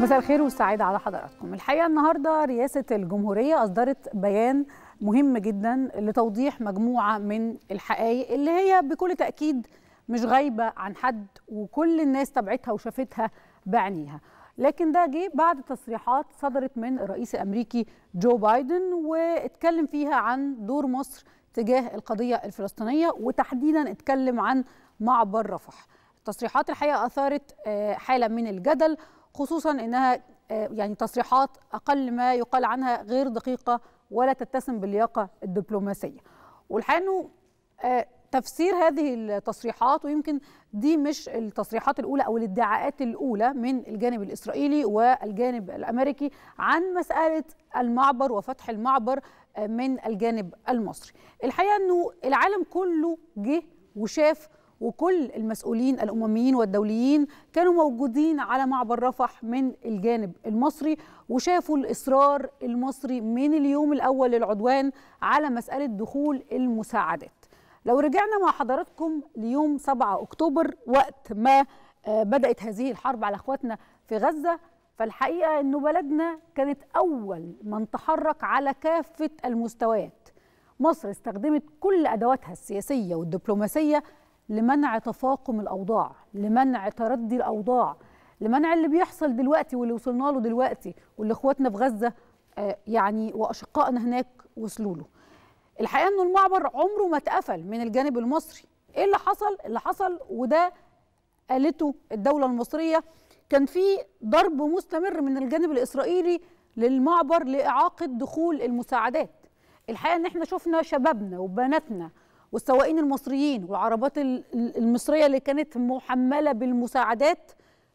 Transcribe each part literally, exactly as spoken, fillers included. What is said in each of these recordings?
مساء الخير والسعادة على حضراتكم. الحقيقة النهاردة رئاسة الجمهورية أصدرت بيان مهم جدا لتوضيح مجموعة من الحقائق اللي هي بكل تأكيد مش غايبة عن حد وكل الناس تابعتها وشافتها بعينيها، لكن ده جه بعد تصريحات صدرت من الرئيس الأمريكي جو بايدن واتكلم فيها عن دور مصر تجاه القضية الفلسطينية، وتحديدا اتكلم عن معبر رفح. التصريحات الحقيقة أثارت حالة من الجدل، خصوصا انها يعني تصريحات اقل ما يقال عنها غير دقيقه ولا تتسم باللياقه الدبلوماسيه. والحقيقه انه تفسير هذه التصريحات، ويمكن دي مش التصريحات الاولى او الادعاءات الاولى من الجانب الاسرائيلي والجانب الامريكي عن مساله المعبر وفتح المعبر من الجانب المصري. الحقيقه انه العالم كله جه وشاف، وكل المسؤولين الأمميين والدوليين كانوا موجودين على معبر رفح من الجانب المصري، وشافوا الإصرار المصري من اليوم الأول للعدوان على مسألة دخول المساعدات. لو رجعنا مع حضراتكم ليوم سبعة أكتوبر وقت ما بدأت هذه الحرب على أخواتنا في غزة، فالحقيقة أنه بلدنا كانت أول من تحرك على كافة المستويات. مصر استخدمت كل أدواتها السياسية والدبلوماسية لمنع تفاقم الأوضاع، لمنع تردي الأوضاع، لمنع اللي بيحصل دلوقتي واللي وصلنا له دلوقتي واللي اخواتنا في غزة آه يعني وأشقائنا هناك وصلوا له. الحقيقة إنه المعبر عمره ما اتقفل من الجانب المصري. إيه اللي حصل؟ اللي حصل وده قالته الدولة المصرية، كان في ضرب مستمر من الجانب الإسرائيلي للمعبر لإعاقة دخول المساعدات. الحقيقة إن إحنا شفنا شبابنا وبناتنا والسواقين المصريين والعربات المصرية اللي كانت محملة بالمساعدات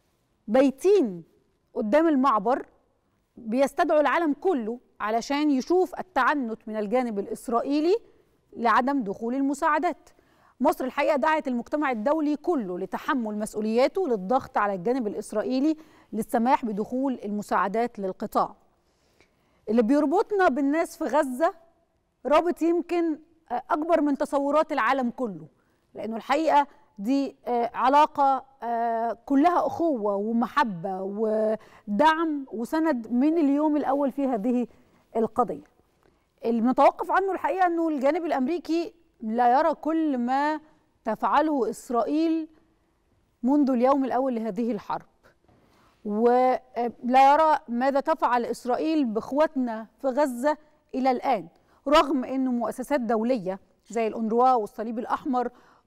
بايتين قدام المعبر بيستدعوا العالم كله علشان يشوف التعنت من الجانب الإسرائيلي لعدم دخول المساعدات. مصر الحقيقة دعت المجتمع الدولي كله لتحمل مسؤولياته للضغط على الجانب الإسرائيلي للسماح بدخول المساعدات للقطاع. اللي بيربطنا بالناس في غزة رابط يمكن أكبر من تصورات العالم كله، لأنه الحقيقة دي علاقة كلها أخوة ومحبة ودعم وسند من اليوم الأول في هذه القضية. اللي بنتوقف عنه الحقيقة أنه الجانب الأمريكي لا يرى كل ما تفعله إسرائيل منذ اليوم الأول لهذه الحرب، ولا يرى ماذا تفعل إسرائيل بإخواتنا في غزة إلى الآن، رغم أنه مؤسسات دولية زي الأونروا والصليب الأحمر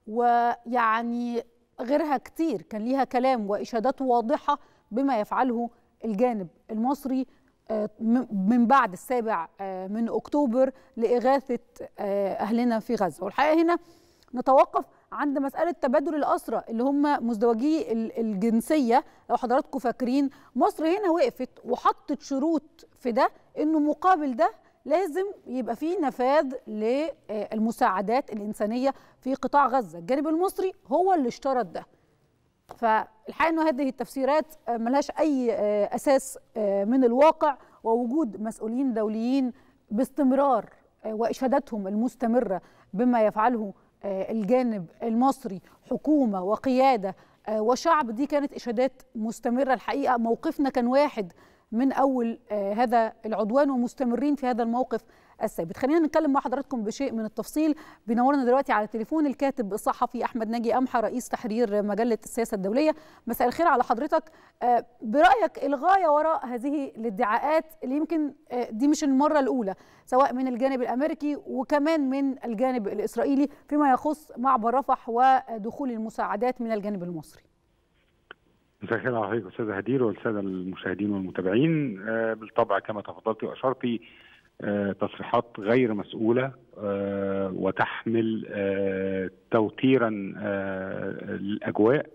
ويعني غيرها كتير كان ليها كلام وإشادات واضحة بما يفعله الجانب المصري من بعد السابع من أكتوبر لإغاثة أهلنا في غزة. والحقيقة هنا نتوقف عند مسألة تبادل الأسرى اللي هم مزدوجي الجنسية. لو حضراتكم فاكرين، مصر هنا وقفت وحطت شروط في ده، إنه مقابل ده لازم يبقى فيه نفاذ للمساعدات الإنسانية في قطاع غزة. الجانب المصري هو اللي اشترط ده. فالحقيقة أنه هذه التفسيرات ملهاش أي أساس من الواقع، ووجود مسؤولين دوليين باستمرار وإشادتهم المستمرة بما يفعله الجانب المصري، حكومة وقيادة وشعب، دي كانت إشادات مستمرة. الحقيقة موقفنا كان واحد من أول آه هذا العدوان ومستمرين في هذا الموقف الثابت. خلينا نتكلم مع حضراتكم بشيء من التفصيل. بينورنا دلوقتي على التليفون الكاتب الصحفي أحمد ناجي أمحى، رئيس تحرير مجلة السياسة الدولية. مساء الخير على حضرتك. آه برأيك الغاية وراء هذه الادعاءات اللي يمكن آه دي مش المرة الأولى سواء من الجانب الأمريكي وكمان من الجانب الإسرائيلي فيما يخص معبر رفح ودخول المساعدات من الجانب المصري؟ مساء الخير على حضرتك استاذه هدير والساده المشاهدين والمتابعين. آه بالطبع كما تفضلتي واشرتي، آه تصريحات غير مسؤوله آه وتحمل آه توتيرا آه للاجواء،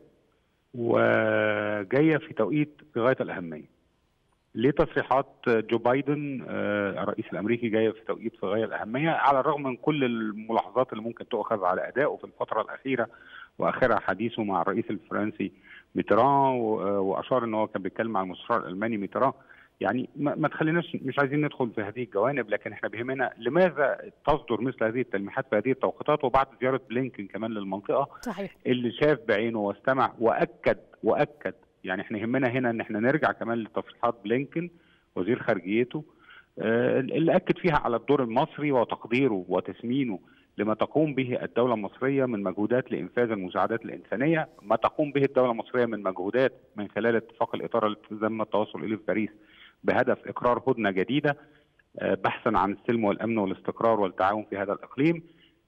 وجايه في توقيت في غايه الاهميه. ليه تصريحات جو بايدن آه الرئيس الامريكي جايه في توقيت في غايه الاهميه، على الرغم من كل الملاحظات اللي ممكن تؤخذ على ادائه في الفتره الاخيره، واخرها حديثه مع الرئيس الفرنسي ميتران، واشار ان هو كان بيتكلم مع المستشار الالماني ميتران. يعني ما تخليناش مش عايزين ندخل في هذه الجوانب، لكن احنا بيهمنا لماذا تصدر مثل هذه التلميحات في هذه التوقيتات وبعد زياره بلينكن كمان للمنطقه. صحيح. اللي شاف بعينه واستمع واكد واكد يعني احنا يهمنا هنا ان احنا نرجع كمان لتصريحات بلينكن وزير خارجيته اللي اكد فيها على الدور المصري وتقديره وتثمينه لما تقوم به الدولة المصرية من مجهودات لإنفاذ المساعدات الإنسانية، ما تقوم به الدولة المصرية من مجهودات من خلال اتفاق الإطار اللي تم التوصل إليه في باريس بهدف إقرار هدنة جديدة بحثا عن السلم والأمن والاستقرار والتعاون في هذا الإقليم.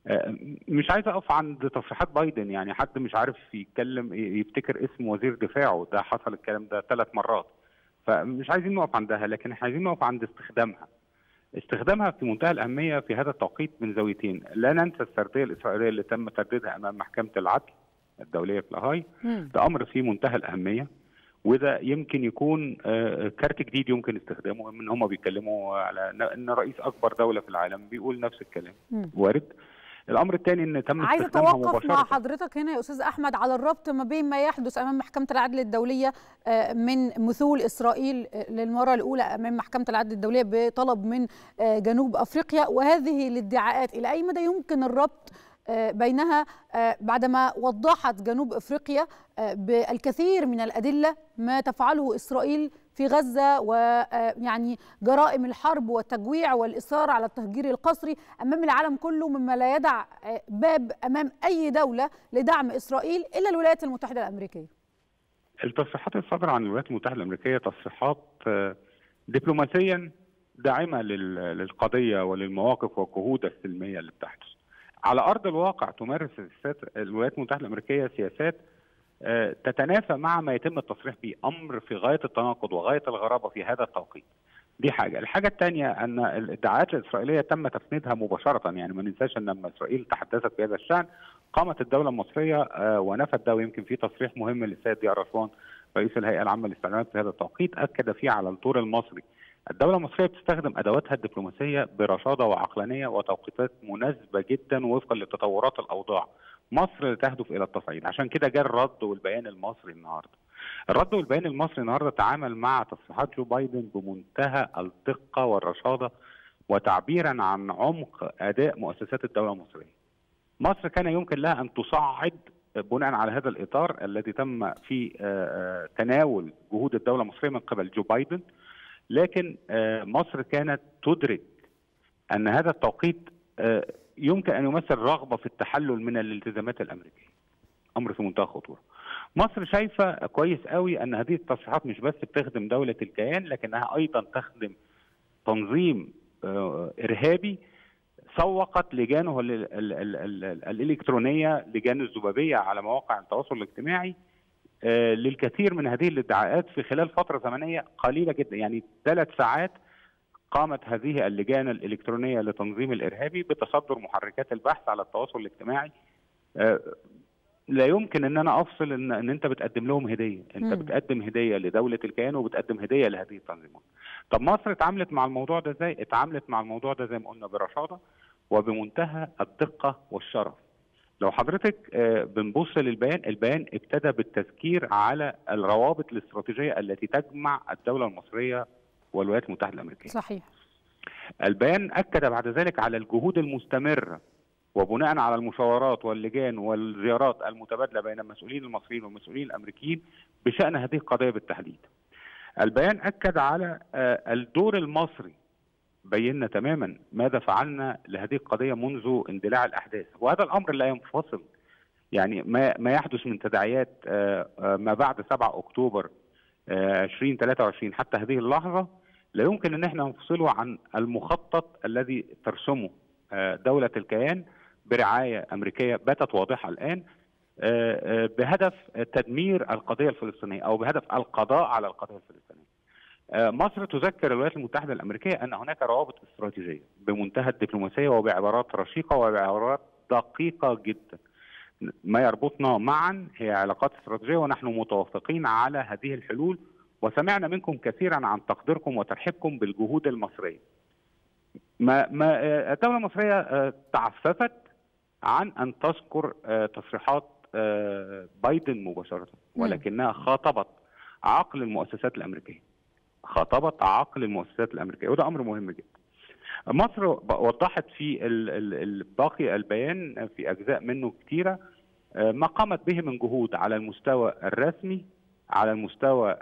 مش عايز أقف عند تصريحات بايدن، يعني حد مش عارف يتكلم يفتكر اسم وزير دفاعه، ده حصل الكلام ده ثلاث مرات، فمش عايزين نقف عندها، لكن احنا عايزين نقف عند استخدامها. استخدامها في منتهى الأهمية في هذا التوقيت من زاويتين. لا ننسى السردية الإسرائيلية اللي تم ترديدها أمام محكمة العدل الدولية في لاهاي، ده أمر في منتهى الأهمية، وده يمكن يكون كارت جديد يمكن استخدامه، ان هم بيتكلموا على ان رئيس اكبر دوله في العالم بيقول نفس الكلام. وارد. الامر الثاني ان تم عايزه استخدامها اتوقف مباشرة. مع حضرتك هنا يا استاذ احمد على الربط ما بين ما يحدث امام محكمه العدل الدوليه من مثول اسرائيل للمره الاولى امام محكمه العدل الدوليه بطلب من جنوب افريقيا، وهذه الادعاءات الى اي مدى يمكن الربط بينها بعدما وضحت جنوب افريقيا بالكثير من الادله ما تفعله اسرائيل في غزه، ويعني جرائم الحرب والتجويع والاصرار على التهجير القسري امام العالم كله، مما لا يدع باب امام اي دوله لدعم اسرائيل الا الولايات المتحده الامريكيه. التصريحات الصادره عن الولايات المتحده الامريكيه تصريحات دبلوماسيا داعمه للقضيه وللمواقف والجهود السلميه اللي بتحدث. على ارض الواقع تمارس الولايات المتحده الامريكيه سياسات تتنافى مع ما يتم التصريح به، امر في غايه التناقض وغايه الغرابه في هذا التوقيت. دي حاجه، الحاجه الثانيه ان الادعاءات الاسرائيليه تم تفنيدها مباشره، يعني ما ننساش ان لما اسرائيل تحدثت في هذا الشان قامت الدوله المصريه ونفت ده، ويمكن في تصريح مهم للسيد ضياء رشوان رئيس الهيئه العامه للاستعلامات في هذا التوقيت اكد فيه على الدور المصري. الدولة المصرية بتستخدم أدواتها الدبلوماسية برشادة وعقلانية وتوقيتات مناسبة جدا وفقا لتطورات الأوضاع. مصر تهدف إلى التصعيد، عشان كده جاء الرد والبيان المصري النهارده. الرد والبيان المصري النهارده تعامل مع تصريحات جو بايدن بمنتهى الدقة والرشادة وتعبيرا عن عمق أداء مؤسسات الدولة المصرية. مصر كان يمكن لها أن تصعد بناء على هذا الإطار الذي تم في تناول جهود الدولة المصرية من قبل جو بايدن، لكن مصر كانت تدرك أن هذا التوقيت يمكن أن يمثل رغبة في التحلل من الالتزامات الأمريكية. أمر في منتهى الخطورة. مصر شايفة كويس قوي أن هذه التصريحات مش بس بتخدم دولة الكيان، لكنها أيضا تخدم تنظيم إرهابي سوقت لجانه الإلكترونية، لجان الذبابية على مواقع التواصل الاجتماعي للكثير من هذه الادعاءات في خلال فترة زمنية قليلة جدا، يعني ثلاث ساعات قامت هذه اللجان الإلكترونية لتنظيم الإرهابي بتصدر محركات البحث على التواصل الاجتماعي. لا يمكن ان انا افصل ان, إن انت بتقدم لهم هدية، انت م. بتقدم هدية لدولة الكيان وبتقدم هدية لهذه التنظيمات. طب مصر اتعاملت مع الموضوع ده ازاي؟ اتعاملت مع الموضوع ده زي ما قلنا برشادة وبمنتهى الدقة والشرف. لو حضرتك بنبص للبيان، البيان ابتدى بالتذكير على الروابط الاستراتيجية التي تجمع الدولة المصرية والولايات المتحدة الأمريكية. صحيح. البيان أكد بعد ذلك على الجهود المستمرة وبناء على المشاورات واللجان والزيارات المتبادلة بين المسؤولين المصريين والمسؤولين الأمريكيين بشأن هذه القضية بالتحديد. البيان أكد على الدور المصري، بينا تماما ماذا فعلنا لهذه القضية منذ اندلاع الأحداث، وهذا الأمر لا ينفصل. يعني ما ما يحدث من تداعيات ما بعد سبعة أكتوبر ألفين وثلاثة وعشرين حتى هذه اللحظة لا يمكن أن احنا نفصله عن المخطط الذي ترسمه دولة الكيان برعاية أمريكية باتت واضحة الآن بهدف تدمير القضية الفلسطينية أو بهدف القضاء على القضية الفلسطينية. مصر تذكر الولايات المتحدة الأمريكية أن هناك روابط استراتيجية بمنتهى الدبلوماسية وبعبارات رشيقة وبعبارات دقيقة جدا. ما يربطنا معا هي علاقات استراتيجية، ونحن متوافقين على هذه الحلول، وسمعنا منكم كثيرا عن تقديركم وترحيبكم بالجهود المصرية. ما ما الدولة المصرية تعففت عن أن تذكر تصريحات بايدن مباشرة، ولكنها خاطبت عقل المؤسسات الأمريكية. خاطبت عقل المؤسسات الأمريكية، وده أمر مهم جدا. مصر وضحت في باقي البيان في أجزاء منه كثيرة ما قامت به من جهود على المستوى الرسمي، على المستوى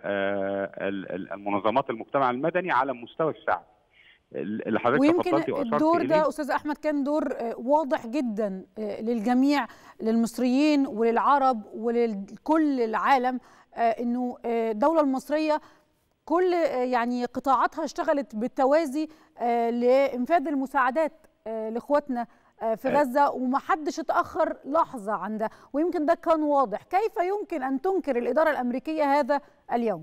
المنظمات المجتمع المدني، على المستوى الشعبي اللي حضرتك ويمكن تفضلتي واشرتي الدور إليه. ده استاذ احمد كان دور واضح جدا للجميع، للمصريين وللعرب ولكل العالم، انه الدوله المصريه كل يعني قطاعاتها اشتغلت بالتوازي لانفاذ المساعدات لاخواتنا في غزه، ومحدش اتاخر لحظه عن ده، ويمكن ده كان واضح. كيف يمكن ان تنكر الاداره الامريكيه هذا اليوم؟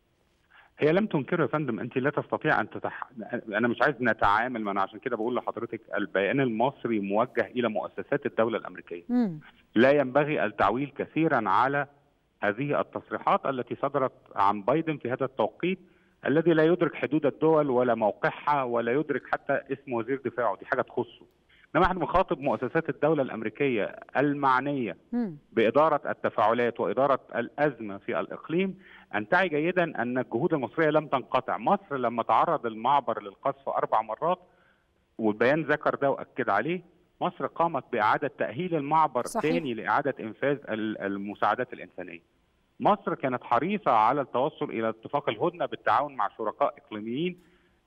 هي لم تنكره يا فندم، انت لا تستطيع ان تتح... انا مش عايز نتعامل، ما انا عشان كده بقول لحضرتك البيان المصري موجه الى مؤسسات الدوله الامريكيه. م. لا ينبغي التعويل كثيرا على هذه التصريحات التي صدرت عن بايدن في هذا التوقيت الذي لا يدرك حدود الدول ولا موقعها ولا يدرك حتى اسم وزير دفاعه، دي حاجه تخصه. انما احنا بنخاطب مؤسسات الدوله الامريكيه المعنيه م. باداره التفاعلات واداره الازمه في الاقليم ان تعي جيدا ان الجهود المصريه لم تنقطع. مصر لما تعرض المعبر للقصف اربع مرات والبيان ذكر ده واكد عليه، مصر قامت باعاده تاهيل المعبر ثاني لاعاده انفاذ المساعدات الانسانيه. مصر كانت حريصه على التوصل الى اتفاق الهدنه بالتعاون مع شركاء اقليميين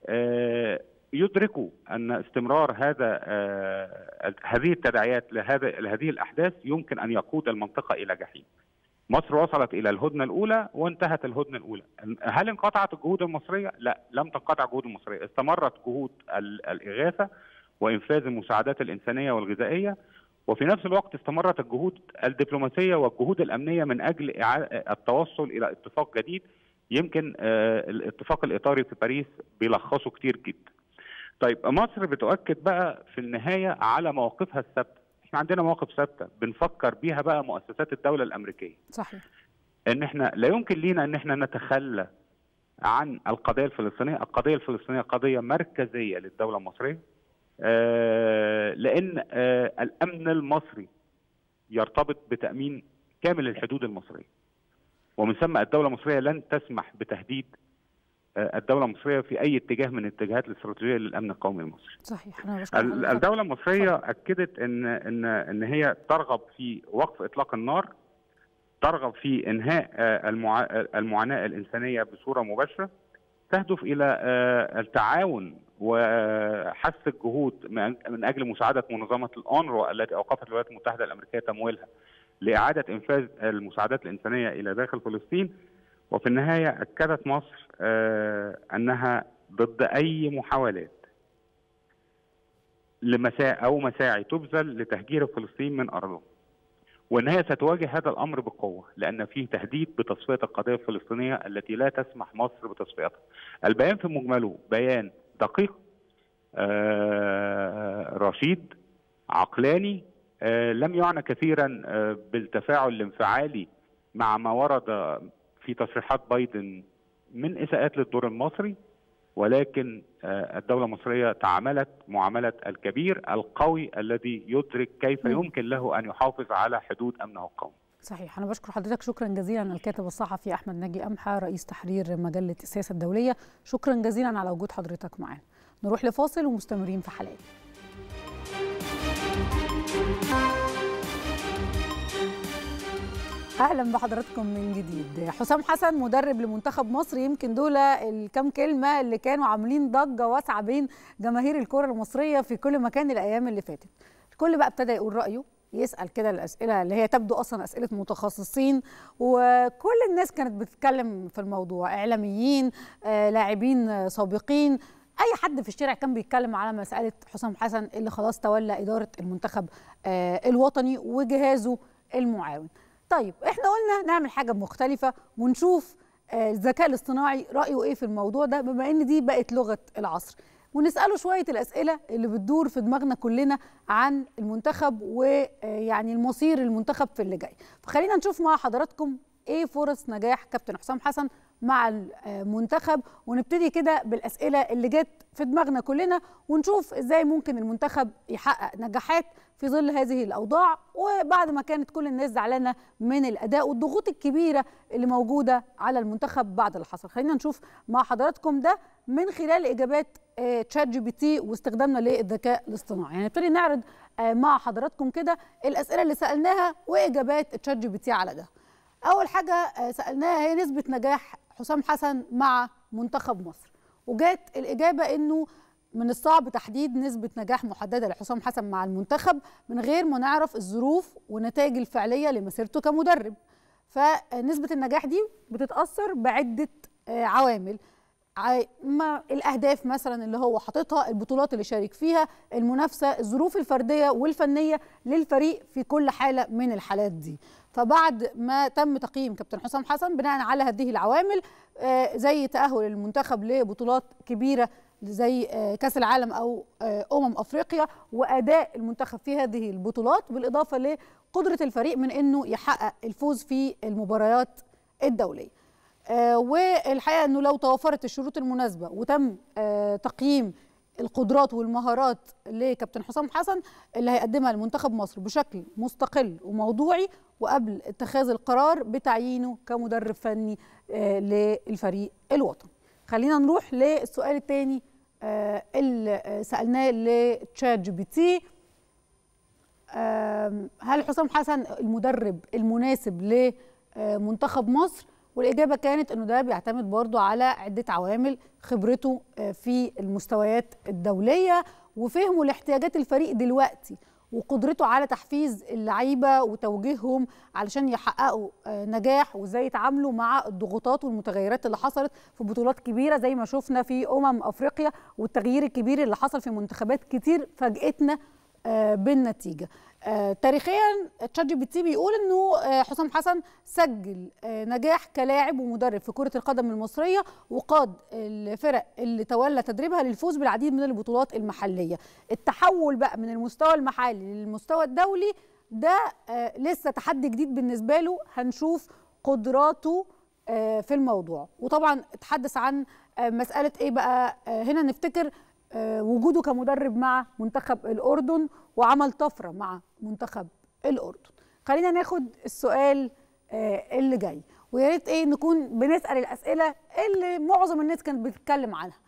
آه يدركوا ان استمرار هذا آه هذه التداعيات لهذا لهذه الاحداث يمكن ان يقود المنطقه الى جحيم. مصر وصلت الى الهدنه الاولى وانتهت الهدنه الاولى. هل انقطعت الجهود المصريه؟ لا، لم تنقطع الجهود المصريه، استمرت جهود الاغاثه وانفاذ المساعدات الانسانيه والغذائيه، وفي نفس الوقت استمرت الجهود الدبلوماسيه والجهود الامنيه من اجل التوصل الى اتفاق جديد. يمكن الاتفاق الاطاري في باريس بيلخصه كتير جدا. طيب مصر بتؤكد بقى في النهايه على مواقفها الثابته. احنا عندنا مواقف ثابته بنفكر بيها بقى مؤسسات الدوله الامريكيه. صحيح. ان احنا لا يمكن لينا ان احنا نتخلى عن القضيه الفلسطينيه، القضيه الفلسطينيه قضيه مركزيه للدوله المصريه. آه لان آه الامن المصري يرتبط بتامين كامل الحدود المصريه. ومن ثم الدوله المصريه لن تسمح بتهديد الدولة المصرية في أي اتجاه من الاتجاهات الاستراتيجية للأمن القومي المصري. صحيح. أنا الدولة المصرية أكدت إن إن إن هي ترغب في وقف إطلاق النار، ترغب في إنهاء المعاناة الإنسانية بصورة مباشرة، تهدف إلى التعاون وحث الجهود من أجل مساعدة منظمة الأونروا التي أوقفت الولايات المتحدة الأمريكية تمويلها لإعادة إنفاذ المساعدات الإنسانية إلى داخل فلسطين. وفي النهاية أكدت مصر آه أنها ضد أي محاولات لمساعي أو مساعي تبذل لتهجير فلسطين من أرضهم، وأن هي ستواجه هذا الأمر بقوة لأن فيه تهديد بتصفية القضية الفلسطينية التي لا تسمح مصر بتصفيتها. البيان في مجمله بيان دقيق آه رشيد عقلاني، آه لم يعنى كثيرا آه بالتفاعل الانفعالي مع ما ورد في تصريحات بايدن من إساءات للدور المصري، ولكن الدولة المصرية تعاملت معاملة الكبير القوي الذي يدرك كيف م. يمكن له أن يحافظ على حدود أمنه القومي. صحيح. أنا بشكر حضرتك شكرا جزيلا الكاتب الصحفي أحمد ناجي أمحى رئيس تحرير مجلة السياسة الدولية، شكرا جزيلا على وجود حضرتك معنا. نروح لفاصل ومستمرين في حلقة. اهلا بحضراتكم من جديد. حسام حسن مدرب لمنتخب مصر، يمكن دول الكام كلمه اللي كانوا عاملين ضجه واسعه بين جماهير الكره المصريه في كل مكان الايام اللي فاتت. الكل بقى ابتدى يقول رايه، يسال كده الاسئله اللي هي تبدو اصلا اسئله متخصصين، وكل الناس كانت بتتكلم في الموضوع، اعلاميين، آه، لاعبين سابقين، اي حد في الشارع كان بيتكلم على مساله حسام حسن اللي خلاص تولى اداره المنتخب آه الوطني وجهازه المعاون. طيب احنا قلنا نعمل حاجه مختلفه ونشوف آه الذكاء الاصطناعي رايه ايه في الموضوع ده، بما ان دي بقت لغه العصر، ونساله شويه الاسئله اللي بتدور في دماغنا كلنا عن المنتخب ويعني المصير المنتخب في اللي جاي. فخلينا نشوف مع حضراتكم ايه فرص نجاح كابتن حسام حسن مع المنتخب، ونبتدي كده بالاسئله اللي جت في دماغنا كلنا، ونشوف ازاي ممكن المنتخب يحقق نجاحات في ظل هذه الاوضاع، وبعد ما كانت كل الناس زعلانه من الاداء والضغوط الكبيره اللي موجوده على المنتخب بعد اللي حصل. خلينا نشوف مع حضراتكم ده من خلال اجابات تشات جي بي تي واستخدامنا للذكاء الاصطناعي. يعني نبتدي نعرض مع حضراتكم كده الاسئله اللي سالناها واجابات تشات جي بي تي على ده. اول حاجه سالناها هي نسبه نجاح حسام حسن مع منتخب مصر، وجات الاجابه انه من الصعب تحديد نسبه نجاح محدده لحسام حسن مع المنتخب من غير ما نعرف الظروف والنتائج الفعليه لمسيرته كمدرب. فنسبه النجاح دي بتتاثر بعده عوامل، ما الاهداف مثلا اللي هو حاططها، البطولات اللي شارك فيها، المنافسه، الظروف الفرديه والفنيه للفريق في كل حاله من الحالات دي. فبعد ما تم تقييم كابتن حسام حسن بناء على هذه العوامل زي تاهل المنتخب لبطولات كبيره زي كاس العالم او امم افريقيا واداء المنتخب في هذه البطولات، بالاضافه لقدره الفريق من انه يحقق الفوز في المباريات الدوليه. آه والحقيقه انه لو توفرت الشروط المناسبه وتم آه تقييم القدرات والمهارات لكابتن حسام حسن اللي هيقدمها لمنتخب مصر بشكل مستقل وموضوعي وقبل اتخاذ القرار بتعيينه كمدرب فني آه للفريق الوطني. خلينا نروح للسؤال الثاني آه اللي سالناه لتشات جي بي تي. آه هل حسام حسن المدرب المناسب لمنتخب مصر؟ والإجابة كانت أنه ده بيعتمد برضو على عدة عوامل، خبرته في المستويات الدولية وفهمه لاحتياجات الفريق دلوقتي وقدرته على تحفيز اللعيبة وتوجيههم علشان يحققوا نجاح وازاي يتعاملوا مع الضغوطات والمتغيرات اللي حصلت في بطولات كبيرة زي ما شفنا في أمم أفريقيا والتغيير الكبير اللي حصل في منتخبات كتير فاجئتنا بالنتيجة. آه تاريخيا تشات جي بي تي بيقول انه آه حسام حسن سجل آه نجاح كلاعب ومدرب في كرة القدم المصرية وقاد الفرق اللي تولى تدريبها للفوز بالعديد من البطولات المحلية. التحول بقى من المستوى المحلي للمستوى الدولي ده آه لسه تحدي جديد بالنسبة له، هنشوف قدراته آه في الموضوع. وطبعا اتحدث عن آه مسألة ايه بقى، آه هنا نفتكر آه وجوده كمدرب مع منتخب الأردن وعمل طفرة مع منتخب الأردن. خلينا ناخد السؤال آه اللي جاي، ويا ريت ايه نكون بنسأل الأسئلة اللي معظم الناس كانت بتتكلم عنها.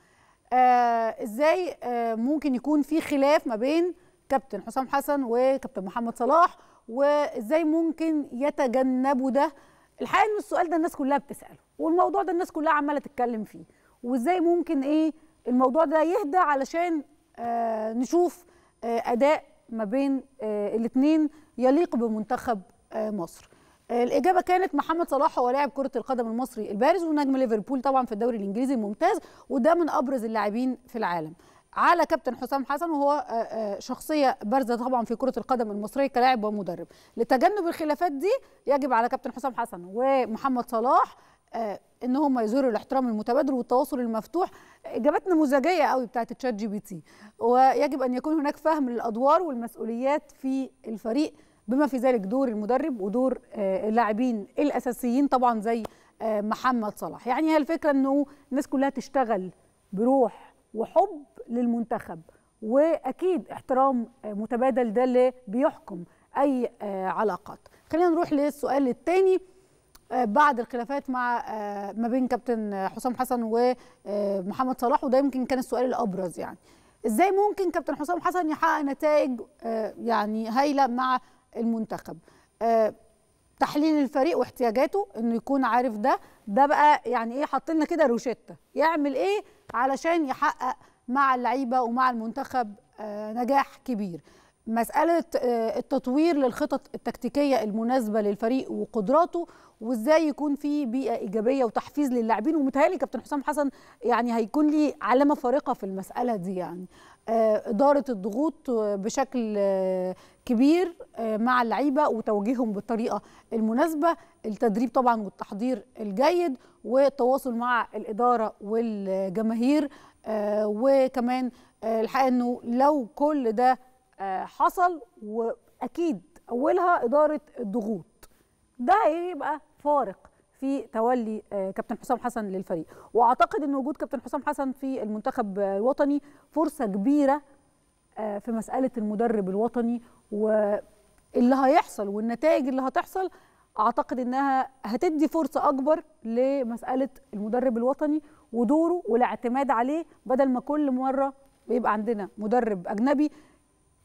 آه ازاي آه ممكن يكون في خلاف ما بين كابتن حسام حسن وكابتن محمد صلاح، وازاي ممكن يتجنبوا ده؟ الحقيقة ان السؤال ده الناس كلها بتسأله، والموضوع ده الناس كلها عمالة تتكلم فيه، وازاي ممكن ايه الموضوع ده يهدى علشان آه نشوف آه أداء ما بين آه الاثنين يليق بمنتخب آه مصر. آه الإجابة كانت محمد صلاح هو لاعب كرة القدم المصري البارز ونجم ليفربول طبعا في الدوري الإنجليزي الممتاز، وده من أبرز اللاعبين في العالم. على كابتن حسام حسن وهو آه آه شخصية بارزة طبعا في كرة القدم المصرية كلاعب ومدرب. لتجنب الخلافات دي يجب على كابتن حسام حسن ومحمد صلاح آه ان هم يظهروا الاحترام المتبادل والتواصل المفتوح. اجابات نموذجيه قوي بتاعت تشات جي بي تي. ويجب ان يكون هناك فهم للادوار والمسؤوليات في الفريق بما في ذلك دور المدرب ودور آه اللاعبين الاساسيين طبعا زي آه محمد صلاح. يعني هي الفكره انه الناس كلها تشتغل بروح وحب للمنتخب، واكيد احترام آه متبادل ده اللي بيحكم اي آه علاقات. خلينا نروح للسؤال الثاني. بعد الخلافات مع ما بين كابتن حسام حسن ومحمد صلاح، وده يمكن كان السؤال الابرز، يعني ازاي ممكن كابتن حسام حسن يحقق نتائج يعني هايله مع المنتخب؟ تحليل الفريق واحتياجاته، انه يكون عارف ده ده بقى يعني ايه، حاطين لنا كده روشته يعمل ايه علشان يحقق مع اللعيبه ومع المنتخب نجاح كبير. مسألة التطوير للخطط التكتيكية المناسبة للفريق وقدراته، وازاي يكون في بيئة إيجابية وتحفيز للاعبين. ومتهيألي كابتن حسام حسن يعني هيكون لي علامة فارقة في المسألة دي، يعني إدارة الضغوط بشكل كبير مع اللعيبة وتوجيههم بالطريقة المناسبة، التدريب طبعا والتحضير الجيد، والتواصل مع الإدارة والجماهير. وكمان الحقيقة أنه لو كل ده حصل، واكيد اولها اداره الضغوط، ده هيبقى فارق في تولي كابتن حسام حسن للفريق. واعتقد ان وجود كابتن حسام حسن في المنتخب الوطني فرصه كبيره في مساله المدرب الوطني، واللي هيحصل والنتائج اللي هتحصل اعتقد انها هتدي فرصه اكبر لمساله المدرب الوطني ودوره والاعتماد عليه، بدل ما كل مره بيبقى عندنا مدرب اجنبي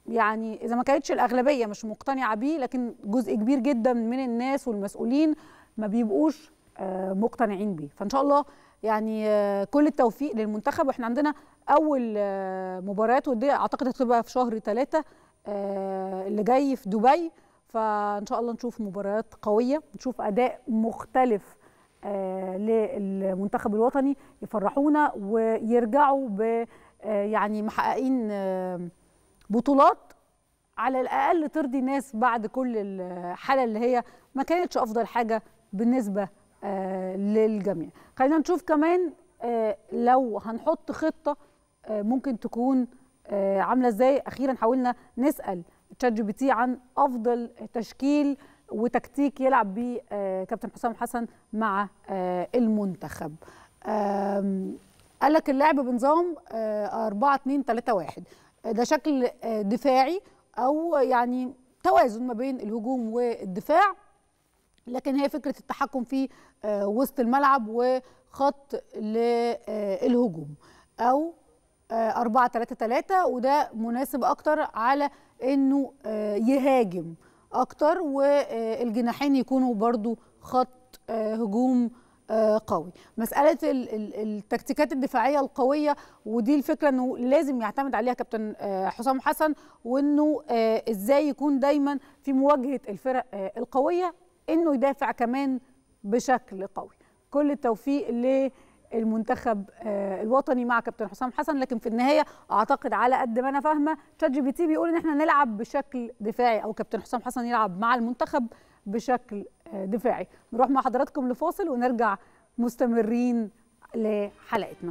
يعني إذا ما كانتش الأغلبية مش مقتنعة بيه، لكن جزء كبير جدا من الناس والمسؤولين ما بيبقوش مقتنعين بيه. فان شاء الله يعني كل التوفيق للمنتخب. واحنا عندنا اول مباريات وديه اعتقد هتبقى في شهر ثلاثة اللي جاي في دبي، فان شاء الله نشوف مباريات قويه، نشوف اداء مختلف للمنتخب الوطني يفرحونا ويرجعوا ب يعني محققين بطولات على الاقل ترضي الناس بعد كل الحاله اللي هي ما كانتش افضل حاجه بالنسبه للجميع. خلينا نشوف كمان لو هنحط خطه ممكن تكون عامله ازاي. اخيرا حاولنا نسال تشات جي بي تي عن افضل تشكيل وتكتيك يلعب بيه كابتن حسام حسن مع المنتخب. قال لك اللعب بنظام أربعة اتنين ثلاثة واحد، ده شكل دفاعي او يعني توازن ما بين الهجوم والدفاع، لكن هي فكره التحكم في وسط الملعب وخط للهجوم، او أربعة ثلاثة ثلاثة، وده مناسب اكتر على انه يهاجم اكتر والجناحين يكونوا برضو خط هجوم قوي. مساله التكتيكات الدفاعيه القويه ودي الفكره انه لازم يعتمد عليها كابتن حسام حسن، وانه ازاي يكون دايما في مواجهه الفرق القويه انه يدافع كمان بشكل قوي. كل التوفيق للمنتخب الوطني مع كابتن حسام حسن. لكن في النهايه اعتقد على قد ما انا فاهمه تشات جي بي تي بيقول ان احنا نلعب بشكل دفاعي او كابتن حسام حسن يلعب مع المنتخب بشكل دفاعي. نروح مع حضراتكم لفاصل ونرجع مستمرين لحلقتنا.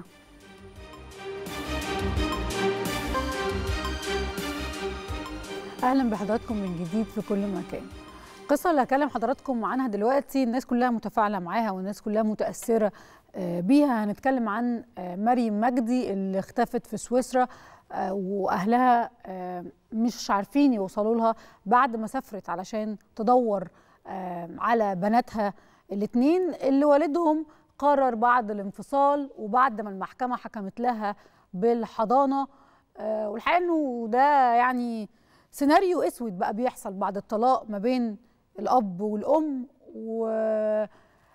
اهلا بحضراتكم من جديد في كل مكان. القصه اللي هكلم حضراتكم عنها دلوقتي الناس كلها متفاعله معاها والناس كلها متاثره بيها. هنتكلم عن مريم مجدي اللي اختفت في سويسرا واهلها مش عارفين يوصلوا لها بعد ما سافرت علشان تدور على بناتها الاثنين اللي والدهم قرر بعد الانفصال وبعد ما المحكمه حكمت لها بالحضانه. والحقيقه انه ده يعني سيناريو اسود بقى بيحصل بعد الطلاق ما بين الاب والام، وكل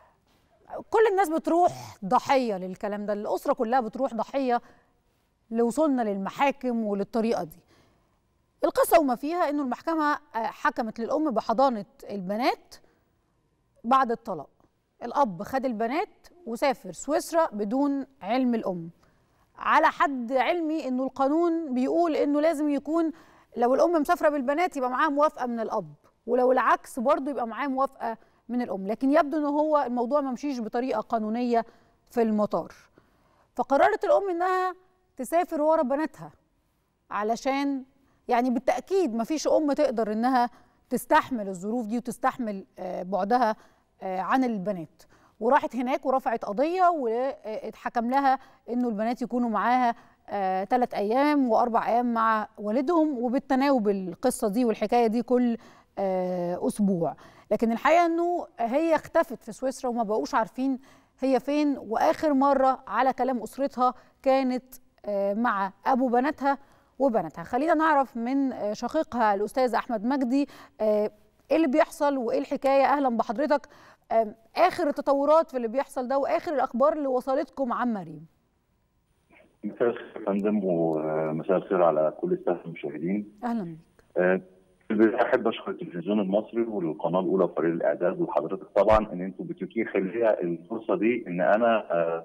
الناس بتروح ضحيه للكلام ده، الاسره كلها بتروح ضحيه لوصولنا للمحاكم وللطريقه دي. القصه وما فيها انه المحكمه حكمت للام بحضانه البنات بعد الطلاق. الاب خد البنات وسافر سويسرا بدون علم الام. على حد علمي انه القانون بيقول انه لازم يكون لو الام مسافره بالبنات يبقى معاها موافقه من الاب، ولو العكس برضه يبقى معاه موافقه من الام، لكن يبدو ان هو الموضوع ما مشيش بطريقه قانونيه في المطار. فقررت الام انها تسافر ورا بناتها علشان يعني بالتاكيد ما فيش ام تقدر انها تستحمل الظروف دي وتستحمل بعدها عن البنات، وراحت هناك ورفعت قضيه واتحكم لها انه البنات يكونوا معاها ثلاث ايام واربع ايام مع والدهم، وبالتناوب القصه دي والحكايه دي كل اسبوع. لكن الحقيقه انه هي اختفت في سويسرا وما بقوش عارفين هي فين، واخر مره على كلام اسرتها كانت مع ابو بناتها وبناتها. خلينا نعرف من شقيقها الاستاذ احمد مجدي ايه اللي بيحصل وايه الحكايه. اهلا بحضرتك. اخر التطورات في اللي بيحصل ده واخر الاخبار اللي وصلتكم عن مريم. مساء الخير يا فندم ومساء الخير على كل الساده المشاهدين. اهلا بيك. في البدايه احب اشكر التلفزيون المصري والقناه الاولى وفريق الاعداد وحضرتك طبعا ان انتم بتتيحوا لي الفرصه دي ان انا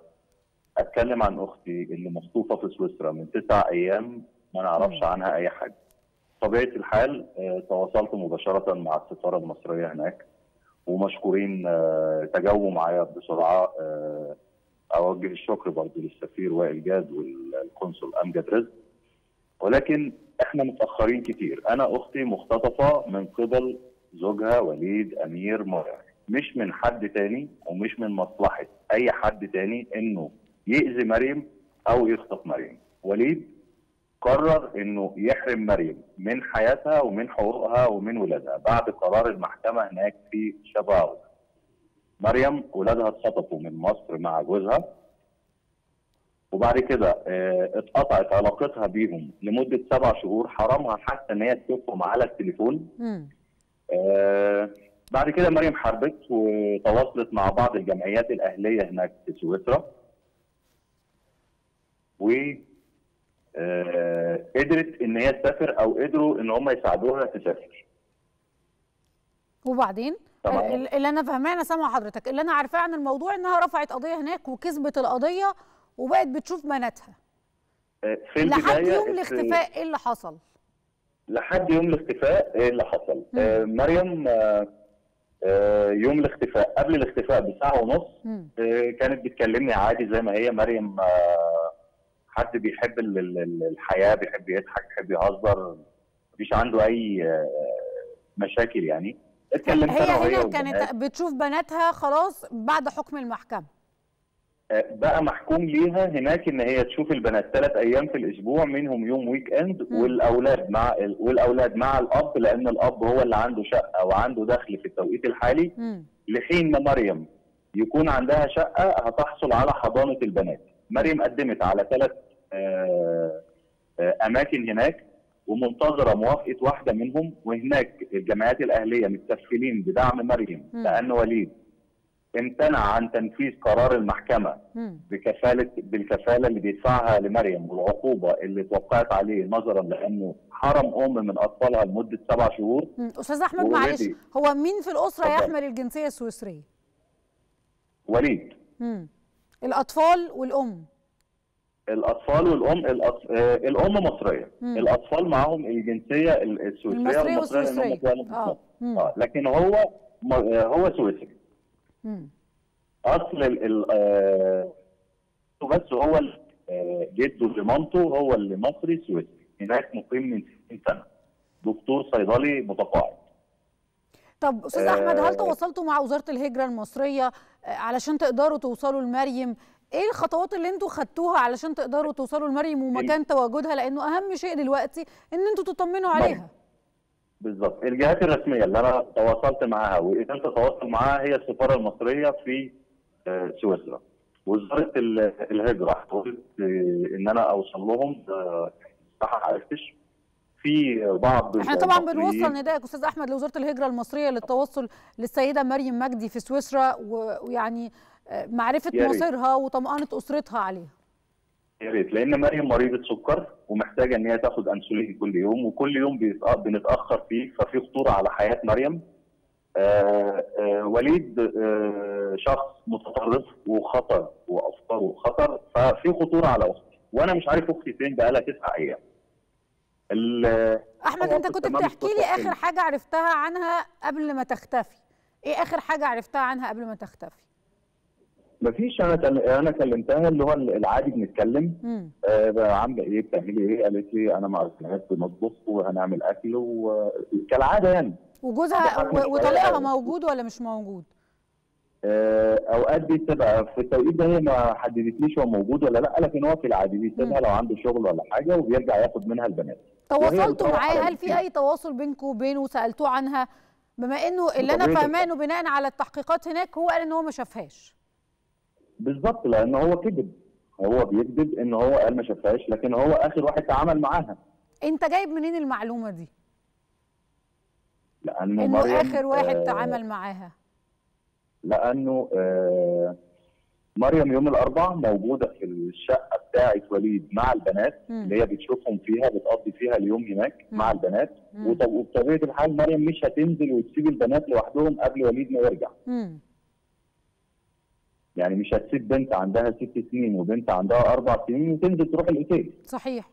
اتكلم عن اختي اللي مخطوفه في سويسرا من تسع ايام ما نعرفش عنها اي حاجه. طبيعه الحال تواصلت مباشره مع السفاره المصريه هناك ومشكورين تجاوبوا معايا بسرعه. اوجه الشكر برضه للسفير وائل جاد والقنصل امجد رزق، ولكن احنا متاخرين كتير. انا اختي مختطفه من قبل زوجها وليد امير مرعي، مش من حد تاني ومش من مصلحه اي حد تاني انه يأذي مريم او يخطف مريم. وليد قرر انه يحرم مريم من حياتها ومن حقوقها ومن ولادها بعد قرار المحكمه هناك في شباو. مريم ولادها اتخطفوا من مصر مع جوزها، وبعد كده اتقطعت علاقتها بيهم لمده سبع شهور، حرمها حتى ان هي تشوفهم على التليفون. بعد كده مريم حاربت وتواصلت مع بعض الجمعيات الاهليه هناك في سويسرا، و آه قدرت ان هي تسافر، او قدروا ان هم يساعدوها تسافر. وبعدين طبعا اللي انا فاهماه، انا سامعه حضرتك، اللي انا عارفاه عن الموضوع انها رفعت قضيه هناك وكسبت القضيه وبقت بتشوف بناتها. آه في لحد يوم الاختفاء ايه اللي حصل؟ لحد يوم الاختفاء ايه اللي حصل؟ آه مريم آه آه يوم الاختفاء، قبل الاختفاء بساعه ونص آه كانت بتكلمني عادي زي ما هي. مريم آه حد بيحب الحياه، بيحب يضحك، بيحب يهزر، مفيش عنده اي آه مشاكل يعني. اتكلمت هي انا وهي هنا كانت بتشوف بناتها خلاص بعد حكم المحكمه. آه بقى محكوم ليها هناك ان هي تشوف البنات ثلاث ايام في الاسبوع، منهم يوم ويك اند، والاولاد مع والاولاد مع الاب، لان الاب هو اللي عنده شقه وعنده دخل في التوقيت الحالي. م. لحين ما مريم يكون عندها شقه هتحصل على حضانه البنات. مريم قدمت على ثلاث آه آه اماكن هناك ومنتظره موافقه واحده منهم، وهناك الجمعيات الاهليه متكفلين بدعم مريم م. لان وليد امتنع عن تنفيذ قرار المحكمه م. بكفاله بالكفاله اللي بيدفعها لمريم، والعقوبه اللي توقعت عليه نظرا لانه حرم ام من اطفالها لمده سبع شهور. م. استاذ احمد معلش، هو مين في الاسره يحمل الجنسيه السويسريه؟ وليد. م. الاطفال والام؟ الاطفال والام الأطف... آه الام مصريه، مم. الاطفال معاهم الجنسيه السويسريه المصريه والسويسريه. اه. اه لكن هو هو سويسري. امم اصل ال آه بس هو آه جده لمامته هو اللي مصري سويسري، هناك مقيم من ستين سنه، دكتور صيدلي متقاعد. طب استاذ آه احمد، هل تواصلتوا مع وزاره الهجره المصريه علشان تقدروا توصلوا لمريم؟ ايه الخطوات اللي انتوا خدتوها علشان تقدروا توصلوا لمريم ومكان تواجدها، لانه اهم شيء دلوقتي ان انتوا تطمنوا عليها؟ بالظبط. الجهات الرسميه اللي انا تواصلت معاها وقدرت اتواصل معاها هي السفاره المصريه في سويسرا، وزاره الهجره حاولت ان انا اوصل لهم صح ما عرفتش. في بعض احنا طبعا بنوصل ندائك استاذ احمد لوزاره الهجره المصريه للتوصل للسيده مريم مجدي في سويسرا، ويعني معرفه مصيرها وطمأنة اسرتها عليها. يا ريت، لان مريم مريضه سكر ومحتاجه ان هي تاخد انسولين كل يوم، وكل يوم بنتاخر فيه، ففي خطوره على حياه مريم. آآ آآ وليد آآ شخص متطرف وخطر وافكاره خطر، ففي خطوره على اختي، وانا مش عارف اختي فين بقى لها تسع ايام. احمد، انت كنت بتحكي لي اخر حاجه عرفتها عنها قبل ما تختفي، ايه اخر حاجه عرفتها عنها قبل ما تختفي؟ مفيش. انا انا كلمتها اللي هو العادي، بنتكلم آه عامله ايه، بتعملي ايه؟ قالت لي انا مع البنات بنطبخ وهنعمل اكل وكالعاده يعني. وجوزها وطليقها موجود ولا مش موجود؟ آه اوقات بيسيبها في التوقيت ده، هي ما حددتليش هو موجود ولا لا، لكن هو في العادي بيسيبها لو عنده شغل ولا حاجه وبيرجع ياخد منها البنات. تواصلتوا معاه؟ هل في اي تواصل بينكم وبينه وسالتوه عنها؟ بما انه اللي انا فاهماه انه بناء على التحقيقات هناك هو قال ان هو ما شافهاش. بالظبط، لان هو كذب، هو بيكذب ان هو قال ما شافهاش، لكن هو اخر واحد تعامل معاها. انت جايب منين المعلومه دي؟ لانه انه مريم اخر واحد آه تعامل معاها. لانه آه مريم يوم الاربعاء موجوده في الشقه بتاعه وليد مع البنات م. اللي هي بتشوفهم فيها، بتقضي فيها اليوم هناك م. مع البنات، وبطبيعه الحال مريم مش هتنزل وتسيب البنات لوحدهم قبل وليد ما يرجع. م. يعني مش هتسيب بنت عندها ست سنين وبنت عندها اربع سنين وتنزل تروح الاوتيل. صحيح.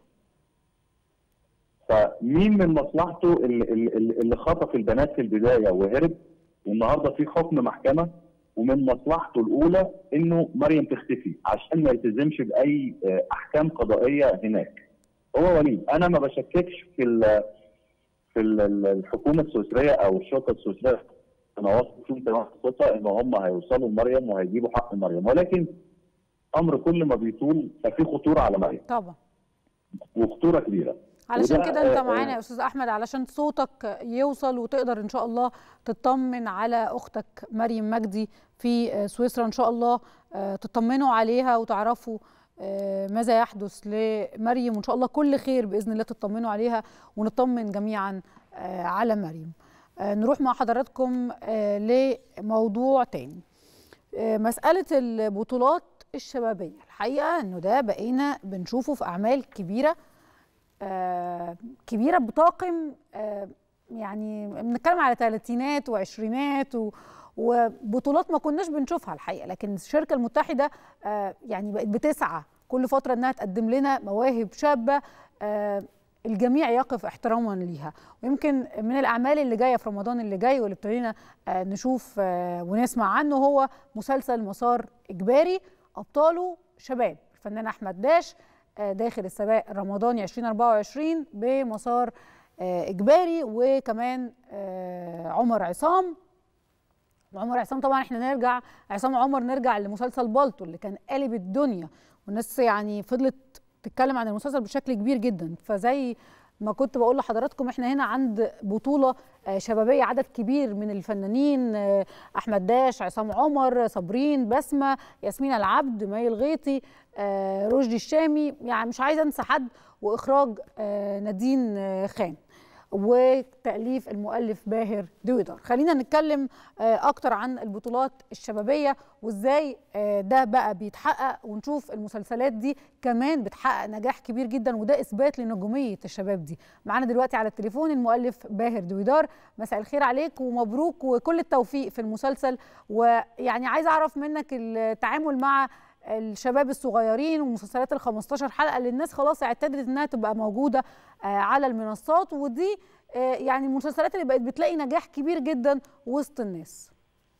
فمين من مصلحته اللي, اللي خطف البنات في البدايه وهرب، والنهارده في حكم محكمه، ومن مصلحته الاولى انه مريم تختفي عشان ما يلتزمش باي احكام قضائيه هناك. هو وليد، انا ما بشككش في ال في ال الحكومه السويسريه او الشرطه السويسريه، انا واثق فيهم تمام الثقه ان هم هيوصلوا لمريم وهيجيبوا حق مريم، ولكن امر كل ما بيطول ففي خطوره على مريم. طبعا. وخطوره كبيره. علشان كده انت معانا يا استاذ احمد علشان صوتك يوصل وتقدر ان شاء الله تطمن على اختك مريم مجدي في سويسرا، ان شاء الله تطمنوا عليها وتعرفوا ماذا يحدث لمريم، وان شاء الله كل خير باذن الله تطمنوا عليها ونطمن جميعا على مريم. نروح مع حضراتكم لموضوع تاني، مسألة البطولات الشبابية. الحقيقة انه ده بقينا بنشوفه في اعمال كبيرة كبيرة بطاقم، يعني بنتكلم على ثلاثينات وعشرينات و وبطولات ما كناش بنشوفها الحقيقة، لكن الشركة المتحدة يعني بقت بتسعى كل فترة انها تقدم لنا مواهب شابة الجميع يقف احتراما ليها. ويمكن من الاعمال اللي جايه في رمضان اللي جاي واللي ابتدينا نشوف ونسمع عنه هو مسلسل مسار اجباري، ابطاله شباب. الفنان احمد داش داخل السباق الرمضاني ألفين وأربعة وعشرين بمسار اجباري، وكمان عمر عصام. وعمر عصام طبعا احنا نرجع عصام عمر نرجع لمسلسل بالطو اللي كان قالب الدنيا، والناس يعني فضلت تتكلم عن المسلسل بشكل كبير جدا. فزي ما كنت بقول لحضراتكم احنا هنا عند بطولة شبابية، عدد كبير من الفنانين، احمد داش، عصام عمر، صابرين، بسمة، ياسمين العبد، مي الغيطي، رشدي الشامي، يعني مش عايزه انسى حد، واخراج نادين خان، وتأليف المؤلف باهر دويدار. خلينا نتكلم أكتر عن البطولات الشبابية وإزاي ده بقى بيتحقق، ونشوف المسلسلات دي كمان بتحقق نجاح كبير جدا، وده إثبات لنجومية الشباب دي. معانا دلوقتي على التليفون المؤلف باهر دويدار. مساء الخير عليك ومبروك وكل التوفيق في المسلسل. ويعني عايزة أعرف منك التعامل مع الشباب الصغيرين ومسلسلات ال خمستاشر حلقة اللي الناس خلاص اعتدت انها تبقى موجودة على المنصات، ودي يعني المسلسلات اللي بقت بتلاقي نجاح كبير جدا وسط الناس.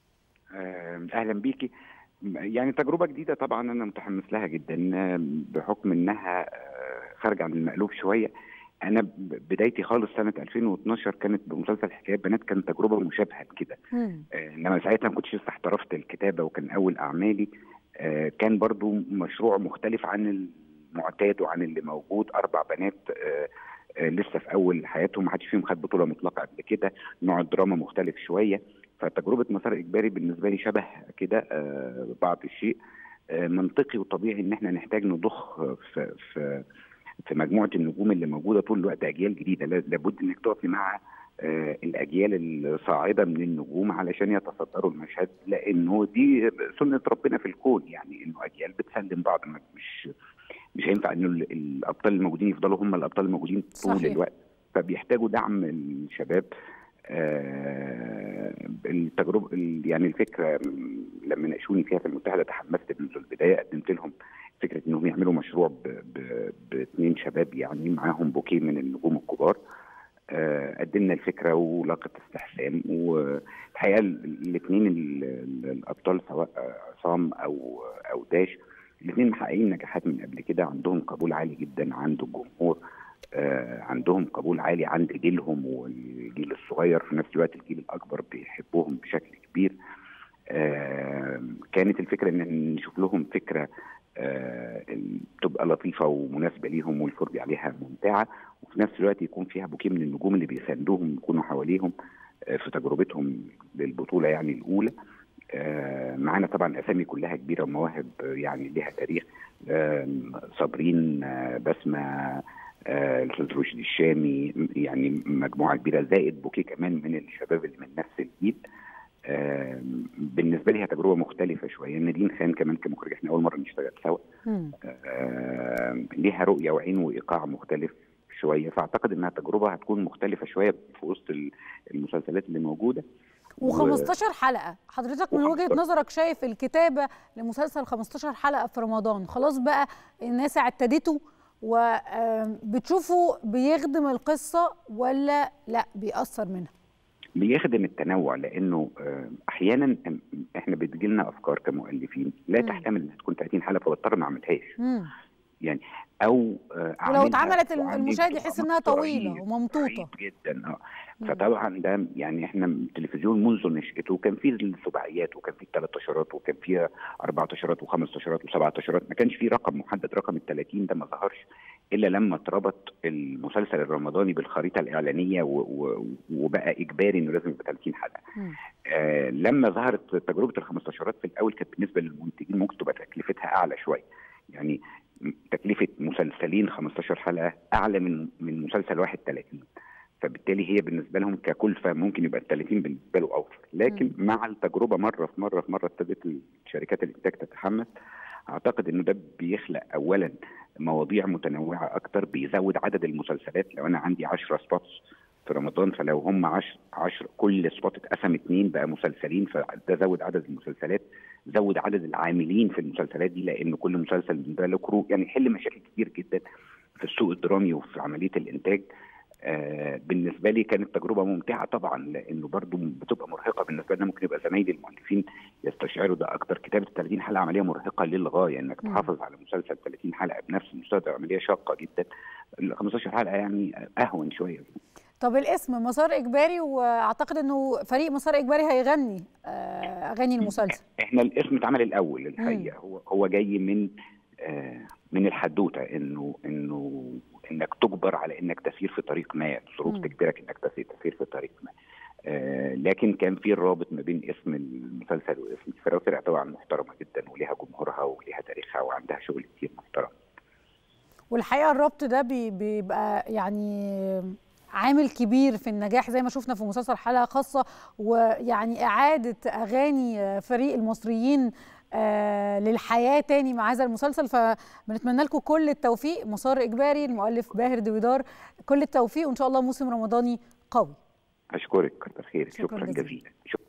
اهلا بيكي. يعني تجربة جديدة طبعا انا متحمس لها جدا بحكم انها خارجة عن المألوف شوية. انا بدايتي خالص سنة ألفين واثناشر كانت بمسلسل حكايات بنات، كانت تجربة مشابهة كده، انما ساعتها ما كنتش لسه احترفت الكتابة وكان اول اعمالي. كان برضو مشروع مختلف عن المعتاد وعن اللي موجود، أربع بنات لسه في أول حياتهم، ما حدش فيهم خد بطولة مطلقة قبل كده، نوع الدراما مختلف شوية. فتجربة مسار إجباري بالنسبة لي شبه كده بعض الشيء، منطقي وطبيعي إن احنا نحتاج نضخ في في في مجموعة النجوم اللي موجودة طول الوقت أجيال جديدة. لابد إنك تقفي مع الأجيال الصاعدة من النجوم علشان يتصدروا المشهد، لأنه دي سنة ربنا في الكون، يعني إنه أجيال بتسلم بعض. مش مش هينفع إنه الأبطال الموجودين يفضلوا هم الأبطال الموجودين طول صحيح. الوقت، فبيحتاجوا دعم الشباب. آه التجربة يعني الفكرة لما ناقشوني فيها في المتحدة تحمست منذ البداية، قدمت لهم فكرة إنهم يعملوا مشروع باثنين شباب يعني معاهم بوكيه من النجوم الكبار. قدمنا الفكره ولاقت استحسان، والحقيقه الاثنين الابطال سواء عصام او او داش الاثنين محققين نجاحات من قبل كده، عندهم قبول عالي جدا عند الجمهور، عندهم قبول عالي عند جيلهم والجيل الصغير، في نفس الوقت الجيل الاكبر بيحبوهم بشكل كبير. كانت الفكره ان نشوف لهم فكره تبقى لطيفه ومناسبه ليهم والفرجه عليها ممتعه، وفي نفس الوقت يكون فيها بوكيه من النجوم اللي بيساندوهم يكونوا حواليهم في تجربتهم للبطوله يعني الاولى. معانا طبعا اسامي كلها كبيره ومواهب يعني لها تاريخ، صابرين، بسمه، الاستاذ رشدي الشامي، يعني مجموعه كبيره زائد بوكيه كمان من الشباب اللي من نفس الجيل. آه بالنسبه لي هي تجربه مختلفه شويه. نادين خان كمان كمخرج، احنا اول مره نشتغل سوا، آه ليها رؤيه وعين وايقاع مختلف شويه، فاعتقد انها تجربه هتكون مختلفه شويه في وسط المسلسلات اللي موجوده. وخمستاشر حلقه، حضرتك من وجهه نظرك شايف الكتابه لمسلسل خمستاشر حلقه في رمضان خلاص بقى الناس اعتدته وبتشوفوا بيخدم القصه ولا لا بيأثر منها؟ بيخدم التنوع، لانه احيانا احنا بتجيلنا افكار كمؤلفين لا تحتمل انها تكون ثلاثين حلقه، فبضطر ما اعملهاش يعني، او ولو اتعملت المشاهد يحس انها طويله وممطوطه جدا. اه فطبعا ده يعني احنا التلفزيون منذ نشأته كان فيه السباعيات وكان فيه الثلاث عشرات وكان فيه اربع عشرات وخمس عشرات وسبع عشرات، ما كانش فيه رقم محدد. رقم ال ثلاثين ده ما ظهرش الا لما اتربط المسلسل الرمضاني بالخريطه الاعلانيه وبقى اجباري انه لازم يبقى ثلاثين حلقه. آه لما ظهرت تجربه ال خمس عشرات في الاول كانت بالنسبه للمنتجين ممكن تبقى تكلفتها اعلى شويه، يعني تكلفه مسلسلين خمستاشر حلقه اعلى من من مسلسل واحد ثلاثين. فبالتالي هي بالنسبه لهم ككلفه ممكن يبقى ال ثلاثين بالنسبه له اوفر، لكن م. مع التجربه مره في مره في مره ابتدت شركات الانتاج تتحمس. اعتقد انه ده بيخلق اولا مواضيع متنوعه اكتر، بيزود عدد المسلسلات. لو انا عندي عشرة سبوتس في رمضان، فلو هم عشرة عشرة كل سبوت اتقسم اتنين بقى مسلسلين، فده زود عدد المسلسلات، زود عدد العاملين في المسلسلات دي، لان كل مسلسل بالنسبه له كرو، يعني يحل مشاكل كتير جدا في السوق الدرامي وفي عمليه الانتاج. آه بالنسبه لي كانت تجربه ممتعه طبعا، لانه برضو بتبقى مرهقه بالنسبه لنا. ممكن يبقى زمايلي المؤلفين يستشعروا ده اكتر. كتابه ثلاثين حلقه عمليه مرهقه للغايه، انك تحافظ على مسلسل ثلاثين حلقه بنفس المستوى، عمليه شاقه جدا. ال خمستاشر حلقه يعني اهون شويه. طب الاسم مسار اجباري، واعتقد انه فريق مسار اجباري هيغني آه اغاني المسلسل. احنا الاسم اتعمل الاول الحقيقه، هو هو جاي من آه من الحدوته، انه انه انك تجبر على انك تسير في طريق ما، الظروف تجبرك انك تسير تسير في طريق ما. آه لكن كان في الرابط ما بين اسم المسلسل واسم الفرقه. طبعا محترمه جدا وليها جمهورها وليها تاريخها وعندها شغل كتير محترم. والحقيقه الربط ده بيبقى يعني عامل كبير في النجاح، زي ما شفنا في مسلسل حلقة خاصة، ويعني إعادة أغاني فريق المصريين آه للحياة تاني مع هذا المسلسل. فبنتمنى لكم كل التوفيق. مسار إجباري، المؤلف باهر دويدار، كل التوفيق، وإن شاء الله موسم رمضاني قوي. أشكرك، كتر خيرك، شكرا, شكرا جزيلا, جزيلا. شكرا.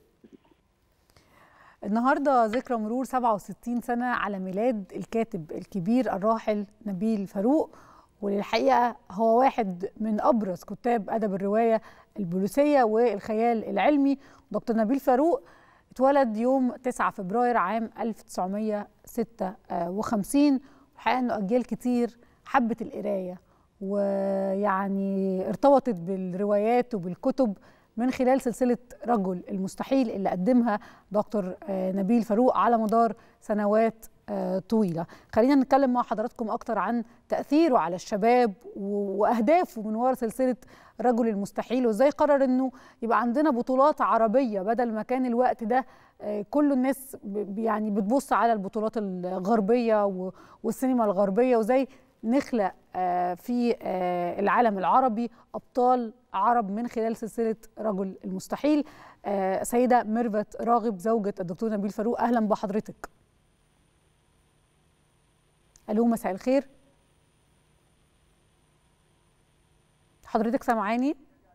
النهارده ذكرى مرور سبعة وستين سنة على ميلاد الكاتب الكبير الراحل نبيل فاروق، وللحقيقة هو واحد من أبرز كتاب أدب الرواية البوليسية والخيال العلمي. دكتور نبيل فاروق اتولد يوم تسعة فبراير عام ألف وتسعمائة وستة وخمسين. الحقيقة أنه أجيال كتير حبت القراية، ويعني ارتبطت بالروايات وبالكتب من خلال سلسلة رجل المستحيل اللي قدمها دكتور نبيل فاروق على مدار سنوات طويلة. خلينا نتكلم مع حضراتكم أكتر عن تأثيره على الشباب وأهدافه من وراء سلسلة رجل المستحيل، وإزاي قرر أنه يبقى عندنا بطولات عربية بدل ما كان الوقت ده كل الناس يعني بتبص على البطولات الغربية والسينما الغربية، وإزاي نخلق في العالم العربي أبطال عرب من خلال سلسلة رجل المستحيل. سيدة ميرفت راغب زوجة الدكتور نبيل فاروق، أهلا بحضرتك. ألو، مساء الخير، حضرتك سامعاني؟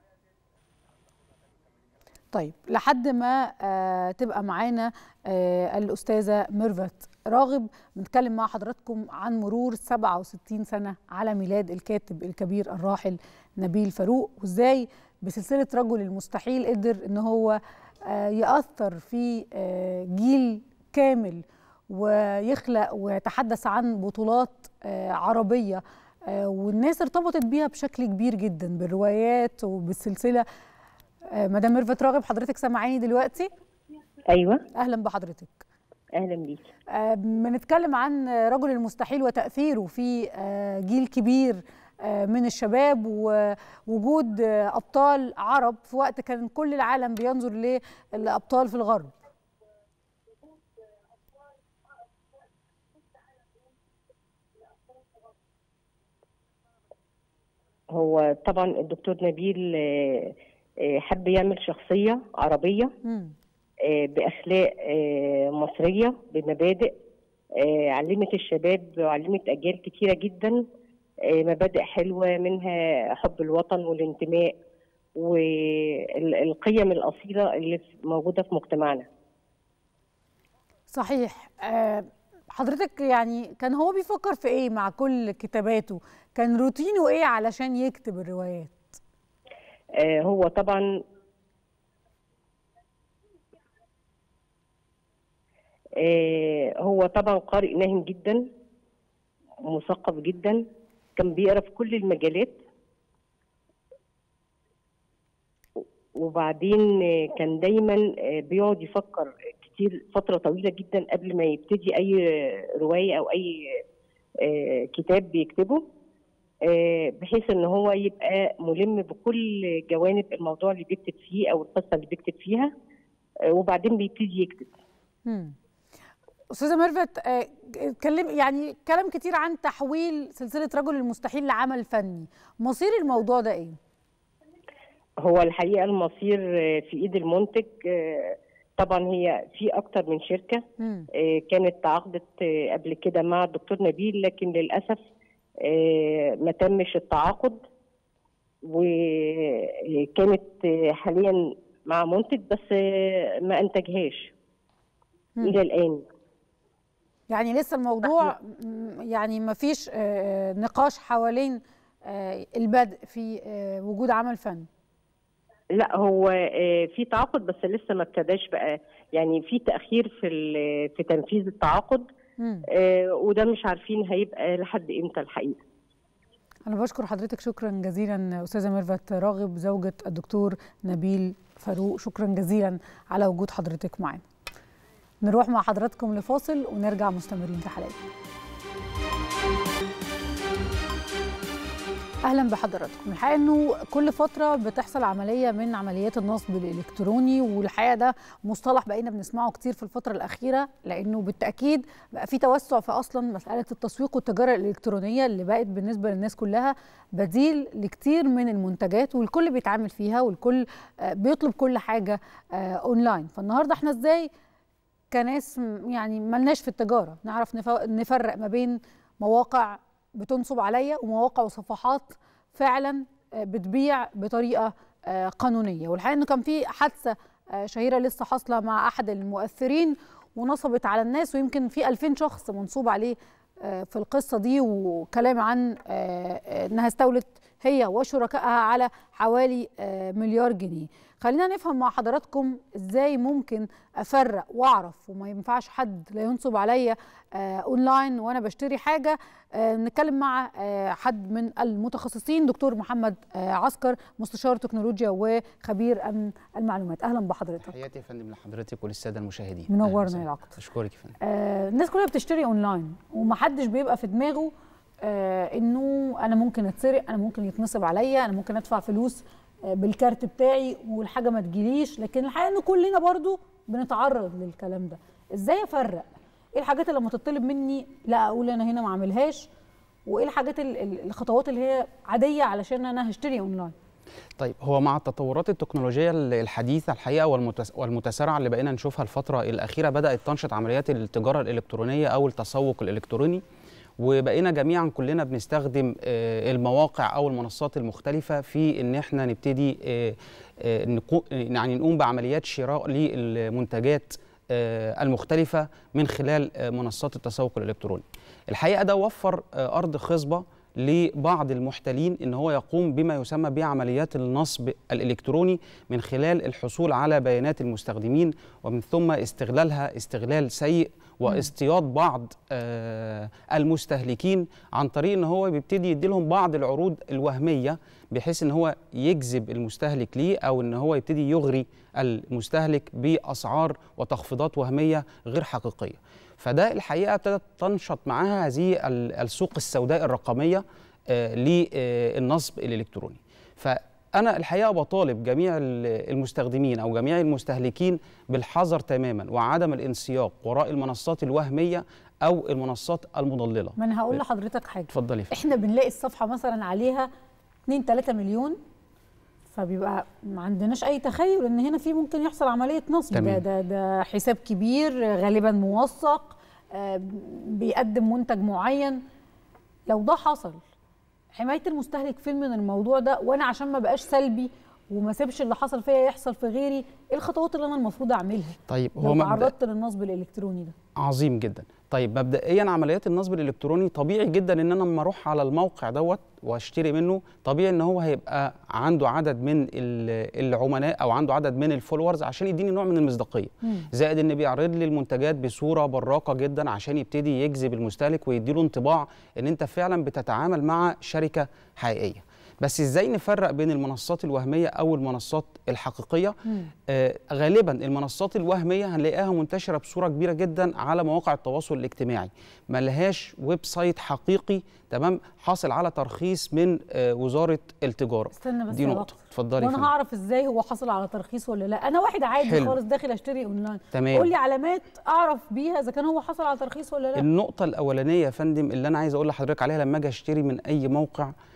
طيب، لحد ما آه تبقى معانا آه الأستاذة ميرفت راغب، بنتكلم مع حضراتكم عن مرور سبعة وستين سنة على ميلاد الكاتب الكبير الراحل نبيل فاروق، وإزاي بسلسلة رجل المستحيل قدر إن هو آه يأثر في آه جيل كامل، ويخلق ويتحدث عن بطولات آه عربية، آه والناس ارتبطت بيها بشكل كبير جدا بالروايات وبالسلسلة. آه مدام ميرفت راغب، حضرتك سامعاني دلوقتي؟ ايوه، اهلا بحضرتك. اهلا بيكي. آه بنتكلم عن رجل المستحيل وتأثيره في آه جيل كبير آه من الشباب، ووجود آه ابطال عرب في وقت كان كل العالم بينظر للابطال في الغرب. هو طبعا الدكتور نبيل حب يعمل شخصية عربية بأخلاق مصرية بمبادئ علمت الشباب وعلمت أجيال كتيرة جدا مبادئ حلوة، منها حب الوطن والانتماء والقيم الأصيلة اللي موجودة في مجتمعنا. صحيح. حضرتك يعني كان هو بيفكر في ايه مع كل كتاباته؟ كان روتينه ايه علشان يكتب الروايات؟ آه هو طبعا آه هو طبعا قارئ ناهم جدا، مثقف جدا، كان بيقرا في كل المجالات، وبعدين كان دايما بيقعد يفكر كتير فترة طويلة جدا قبل ما يبتدي أي رواية أو أي كتاب بيكتبه، بحيث إن هو يبقى ملم بكل جوانب الموضوع اللي بيكتب فيه أو القصة اللي بيكتب فيها، وبعدين بيبتدي يكتب. مم. أستاذة ميرفت، اتكلم يعني كلام كتير عن تحويل سلسلة رجل المستحيل لعمل فني، مصير الموضوع ده إيه؟ هو الحقيقه المصير في ايد المنتج. طبعا هي في اكتر من شركه مم. كانت تعاقدت قبل كده مع الدكتور نبيل، لكن للاسف ما تمش التعاقد، وكانت حاليا مع منتج بس ما انتجهاش مم. الى الان. يعني لسه الموضوع يعني ما فيش نقاش حوالين البدء في وجود عمل فني. لا، هو في تعاقد بس لسه ما ابتداش بقى، يعني في تاخير في في تنفيذ التعاقد. مم. وده مش عارفين هيبقى لحد امتى الحقيقه. أنا بشكر حضرتك شكرا جزيلا أستاذة ميرفت راغب زوجة الدكتور نبيل فاروق، شكرا جزيلا على وجود حضرتك معنا. نروح مع حضراتكم لفاصل ونرجع مستمرين في حلقتنا. اهلا بحضراتكم. الحقيقه انه كل فتره بتحصل عمليه من عمليات النصب الالكتروني، والحقيقه ده مصطلح بقينا بنسمعه كتير في الفتره الاخيره، لانه بالتاكيد بقى في توسع في اصلا مساله التسويق والتجاره الالكترونيه اللي بقت بالنسبه للناس كلها بديل لكتير من المنتجات، والكل بيتعامل فيها والكل بيطلب كل حاجه اونلاين. فالنهارده احنا ازاي كناس يعني ملناش في التجاره نعرف نفرق ما بين مواقع بتنصب عليا ومواقع وصفحات فعلا بتبيع بطريقه قانونيه؟ والحقيقه انه كان في حادثه شهيره لسه حاصله مع احد المؤثرين ونصبت على الناس، ويمكن في ألفين شخص منصوب عليه في القصه دي، وكلام عن انها استولت هي وشركائها على حوالي مليار جنيه. خلينا نفهم مع حضراتكم ازاي ممكن افرق واعرف، وما ينفعش حد لا ينصب عليا اونلاين وانا بشتري حاجه. نتكلم مع حد من المتخصصين، دكتور محمد عسكر، مستشار تكنولوجيا وخبير امن المعلومات. اهلا بحضرتك. تحياتي يا فندم لحضرتك وللساده المشاهدين. منورنا يا دكتور. اشكرك يا فندم. آه الناس كلها بتشتري اونلاين ومحدش بيبقى في دماغه آه انه انا ممكن اتسرق، انا ممكن يتنصب عليا، انا ممكن ادفع فلوس آه بالكارت بتاعي والحاجه ما تجيليش. لكن الحقيقه انه كلنا برضو بنتعرض للكلام ده. ازاي افرق ايه الحاجات اللي لما تطلب مني لا اقول انا هنا ما اعملهاش، وايه الحاجات الخطوات اللي هي عاديه علشان انا هشتري اونلاين؟ طيب، هو مع التطورات التكنولوجيه الحديثه الحقيقه والمتسارعه اللي بقينا نشوفها الفتره الاخيره، بدات تنشط عمليات التجاره الالكترونيه او التسوق الالكتروني، وبقينا جميعا كلنا بنستخدم المواقع او المنصات المختلفه في ان احنا نبتدي يعني نقوم بعمليات شراء للمنتجات المختلفه من خلال منصات التسوق الالكتروني. الحقيقه ده وفر ارض خصبه لبعض المحتالين ان هو يقوم بما يسمى بعمليات النصب الالكتروني من خلال الحصول على بيانات المستخدمين ومن ثم استغلالها استغلال سيء واصطياد بعض المستهلكين عن طريق ان هو بيبتدي يدي لهم بعض العروض الوهميه بحيث ان هو يجذب المستهلك ليه، او ان هو يبتدي يغري المستهلك باسعار وتخفيضات وهميه غير حقيقيه. فده الحقيقه ابتدت تنشط معاها هذه السوق السوداء الرقميه للنصب الالكتروني. فانا الحقيقه بطالب جميع المستخدمين او جميع المستهلكين بالحذر تماما وعدم الانسياق وراء المنصات الوهميه او المنصات المضلله. ما انا هقول لحضرتك حاجه. اتفضلي. احنا بنلاقي الصفحه مثلا عليها اتنين تلاتة مليون، فبيبقى ما عندناش اي تخيل ان هنا في ممكن يحصل عمليه نصب. ده, ده ده حساب كبير غالبا موثق آه بيقدم منتج معين. لو ده حصل، حمايه المستهلك فين من الموضوع ده؟ وانا عشان ما بقاش سلبي وما سيبش اللي حصل فيا يحصل في غيري، ايه الخطوات اللي انا المفروض اعملها طيب هو لو تعرضت للنصب الالكتروني ده؟ عظيم جدا. طيب مبدئيا عمليات النصب الالكتروني طبيعي جدا ان انا لما اروح على الموقع دوت واشتري منه، طبيعي ان هو هيبقى عنده عدد من العملاء او عنده عدد من الفولورز عشان يديني نوع من المصداقيه، زائد ان بيعرض لي المنتجات بصوره براقه جدا عشان يبتدي يجذب المستهلك ويديله انطباع ان انت فعلا بتتعامل مع شركه حقيقيه. بس ازاي نفرق بين المنصات الوهميه او المنصات الحقيقيه؟ آه غالبا المنصات الوهميه هنلاقيها منتشره بصوره كبيره جدا على مواقع التواصل الاجتماعي، ما لهاش ويب سايت حقيقي تمام حاصل على ترخيص من آه وزاره التجاره. استنى بس دي نقطه. اتفضلي. وانا هعرف ازاي هو حصل على ترخيص ولا لا؟ انا واحد عادي حلو. خالص داخل اشتري اونلاين، تمام. قول لي علامات اعرف بيها اذا كان هو حصل على ترخيص ولا لا. النقطه الاولانيه يا فندم اللي انا عايز اقول لحضرتك عليها، لما اجي اشتري من اي موقع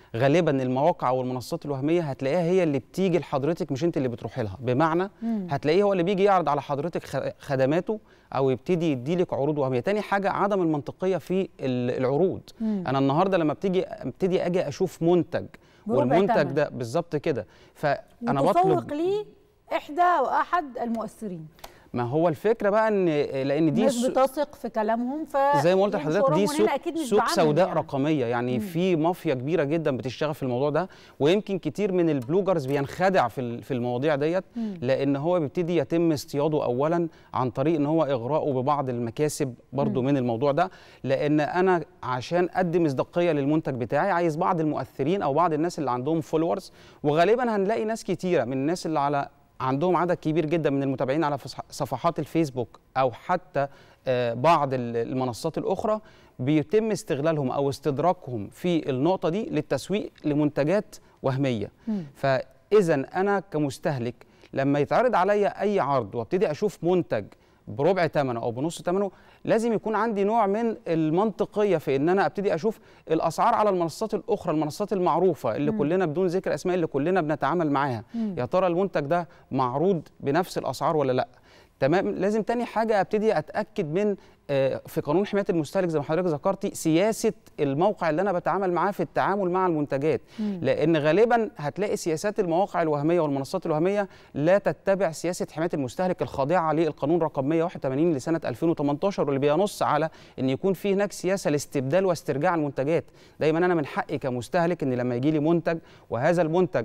غالبا المواقع والمنصات الوهميه هتلاقيها هي اللي بتيجي لحضرتك، مش انت اللي بتروحي لها. بمعنى مم. هتلاقيه هو اللي بيجي يعرض على حضرتك خدماته او يبتدي يديلك عروض وهميه. تاني حاجه عدم المنطقيه في العروض. مم. انا النهارده لما بتيجي ابتدي اجي اشوف منتج والمنتج ده بالظبط كده، فانا بطلب ليه احدى او احد المؤثرين. ما هو الفكره بقى ان لان دي الناس بتثق في كلامهم، ف زي ما قلت لحضرتك دي سوق, سوق سوداء يعني. رقميه يعني مم. في مافيا كبيره جدا بتشتغل في الموضوع ده، ويمكن كتير من البلوجرز بينخدع في في المواضيع ديت، لان هو بيبتدي يتم اصطياده اولا عن طريق ان هو اغراءه ببعض المكاسب برضو مم. من الموضوع ده، لان انا عشان ادي مصداقيه للمنتج بتاعي عايز بعض المؤثرين او بعض الناس اللي عندهم فولورز، وغالبا هنلاقي ناس كتيره من الناس اللي على عندهم عدد كبير جدا من المتابعين على صفحات الفيسبوك او حتى بعض المنصات الاخرى بيتم استغلالهم او استدراكهم في النقطه دي للتسويق لمنتجات وهميه. فاذا انا كمستهلك لما يتعرض عليا اي عرض وابتدي اشوف منتج بربع ثمنه او بنص ثمنه، لازم يكون عندي نوع من المنطقيه في ان انا ابتدي اشوف الاسعار على المنصات الاخرى، المنصات المعروفه اللي م. كلنا بدون ذكر اسماء اللي كلنا بنتعامل معاها، م. يا ترى المنتج ده معروض بنفس الاسعار ولا لا؟ تمام. لازم تاني حاجه ابتدي اتاكد من في قانون حمايه المستهلك زي ما حضرتك ذكرتي سياسه الموقع اللي انا بتعامل معاه في التعامل مع المنتجات، مم. لان غالبا هتلاقي سياسات المواقع الوهميه والمنصات الوهميه لا تتبع سياسه حمايه المستهلك الخاضعه للقانون رقم مئة وواحد وثمانين لسنه ألفين وثمانية عشر، واللي بينص على ان يكون في هناك سياسه لاستبدال واسترجاع المنتجات. دايما انا من حقي كمستهلك ان لما يجي لي منتج وهذا المنتج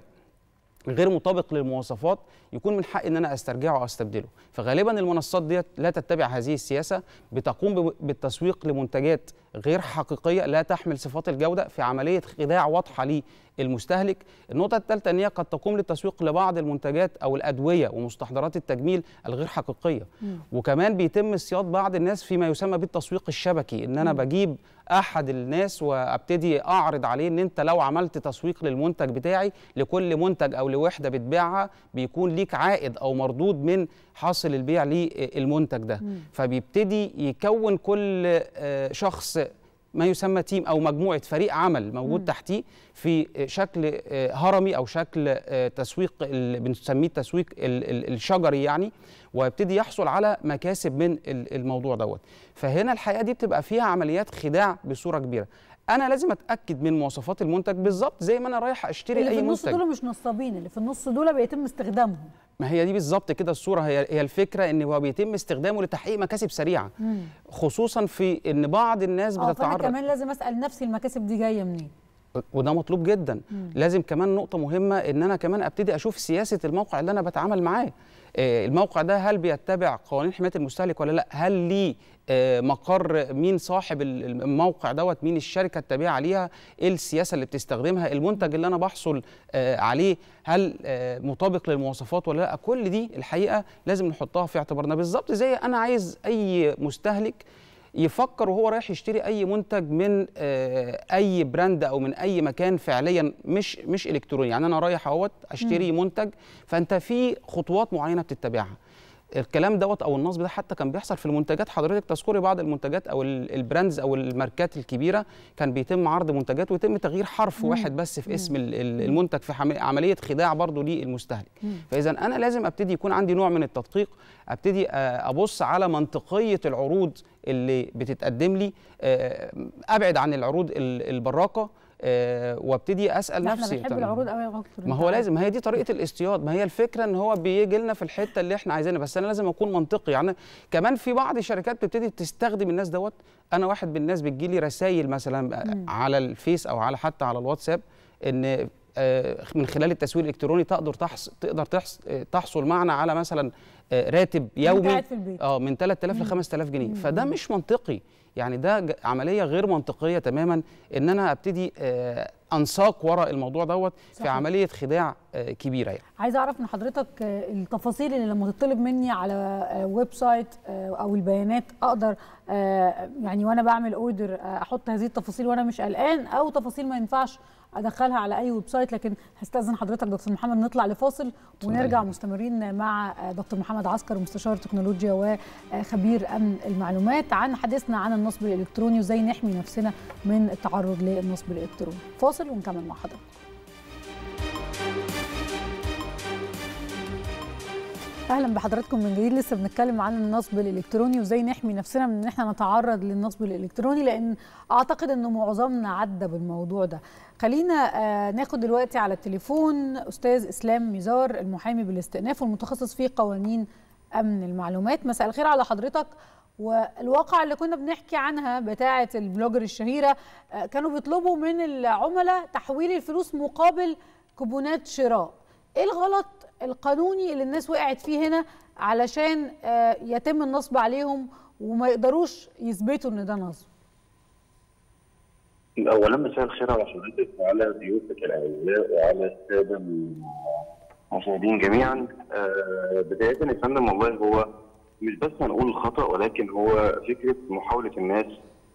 غير مطابق للمواصفات يكون من حقي ان انا استرجعه او استبدله. فغالبا المنصات ديت لا تتبع هذه السياسه، بتقوم بالتسويق لمنتجات غير حقيقيه لا تحمل صفات الجوده في عمليه خداع واضحه للمستهلك. النقطه الثالثه ان هي قد تقوم للتسويق لبعض المنتجات او الادويه ومستحضرات التجميل الغير حقيقيه. م. وكمان بيتم اصطياد بعض الناس فيما يسمى بالتسويق الشبكي، ان انا م. بجيب احد الناس وابتدي اعرض عليه ان انت لو عملت تسويق للمنتج بتاعي لكل منتج او لوحده بتبيعها بيكون ليك عائد او مردود من حاصل البيع للمنتج ده. م. فبيبتدي يكون كل شخص ما يسمى تيم او مجموعه فريق عمل موجود م. تحتيه في شكل هرمي او شكل تسويق بنسميه التسويق الشجري يعني، ويبتدي يحصل على مكاسب من الموضوع دوت. فهنا الحقيقه دي بتبقى فيها عمليات خداع بصوره كبيره. انا لازم اتاكد من مواصفات المنتج بالظبط زي ما انا رايح اشتري اللي اي منتج. اللي في النص دول مش نصابين، اللي في النص دول بيتم استخدامهم. ما هي دي بالظبط كده الصوره، هي هي الفكره ان هو بيتم استخدامه لتحقيق مكاسب سريعه، مم. خصوصا في ان بعض الناس بتتعرض. فأنا كمان لازم اسال نفسي المكاسب دي جايه منين، وده مطلوب جدا. مم. لازم كمان نقطه مهمه ان انا كمان ابتدي اشوف سياسه الموقع اللي انا بتعامل معاه. الموقع ده هل بيتبع قوانين حمايه المستهلك ولا لا؟ هل ليه مقر؟ مين صاحب الموقع دوت؟ مين الشركه التابعه ليها؟ ايه السياسه اللي بتستخدمها؟ المنتج اللي انا بحصل عليه هل مطابق للمواصفات ولا لا؟ كل دي الحقيقه لازم نحطها في اعتبارنا. بالظبط زي انا عايز اي مستهلك يفكر وهو رايح يشتري اي منتج من اي براند او من اي مكان فعليا مش مش الكتروني، يعني انا رايح اهوت اشتري م. منتج، فانت في خطوات معينه بتتبعها. الكلام دوت او النصب ده حتى كان بيحصل في المنتجات. حضرتك تذكري بعض المنتجات او البراندز او الماركات الكبيره كان بيتم عرض منتجات ويتم تغيير حرف مم. واحد بس في اسم المنتج في عمليه خداع برضو للمستهلك. فاذا انا لازم ابتدي يكون عندي نوع من التدقيق، ابتدي ابص على منطقيه العروض اللي بتتقدم لي، ابعد عن العروض البراقه، أه وابتدي اسال نفسي. احنا بنحب العروض قوي يا دكتور. ما هو لازم، ما هي دي طريقه الاصطياد، ما هي الفكره ان هو بيجي لنا في الحته اللي احنا عايزينها، بس انا لازم اكون منطقي. يعني كمان في بعض الشركات بتبتدي تستخدم الناس دوت. انا واحد من الناس بتجي لي رسائل مثلا م. على الفيس او على حتى على الواتساب ان من خلال التسويق الالكتروني تقدر تحصل تقدر تحصل معنا على مثلا راتب يومي اه من ثلاثة آلاف ل خمسة آلاف جنيه. فده مش منطقي، يعني ده عملية غير منطقية تماما ان انا ابتدي انساق وراء الموضوع دوت في عملية خداع كبيرة. يعني عايزة اعرف من حضرتك التفاصيل اللي لما تطلب مني على ويب سايت او البيانات اقدر يعني وانا بعمل اوردر احط هذه التفاصيل وانا مش قلقان، او تفاصيل ما ينفعش ادخلها على اي ويب سايت. لكن هستاذن حضرتك دكتور محمد نطلع لفاصل ونرجع مستمرين مع دكتور محمد عسكر مستشار تكنولوجيا وخبير امن المعلومات عن حديثنا عن النصب الالكتروني وازاي نحمي نفسنا من التعرض للنصب الالكتروني. فاصل ونكمل مع حضرتك. اهلا بحضراتكم من جديد. لسه بنتكلم عن النصب الالكتروني وازاي نحمي نفسنا من ان احنا نتعرض للنصب الالكتروني، لان اعتقد انه معظمنا عدى بالموضوع ده. خلينا آه ناخد دلوقتي على التليفون استاذ اسلام ميزار المحامي بالاستئناف والمتخصص في قوانين امن المعلومات. مساء الخير على حضرتك. والواقع اللي كنا بنحكي عنها بتاعه البلوجر الشهيره، آه كانوا بيطلبوا من العملاء تحويل الفلوس مقابل كوبونات شراء. ايه الغلط القانوني اللي الناس وقعت فيه هنا علشان يتم النصب عليهم وما يقدروش يثبتوا ان ده نصب؟ اولا مساء الخير على حضرتك وعلى ضيوفك الاعزاء وعلى الساده المشاهدين جميعا. بدايه يا فندم، والله هو مش بس هنقول الخطا، ولكن هو فكره محاوله الناس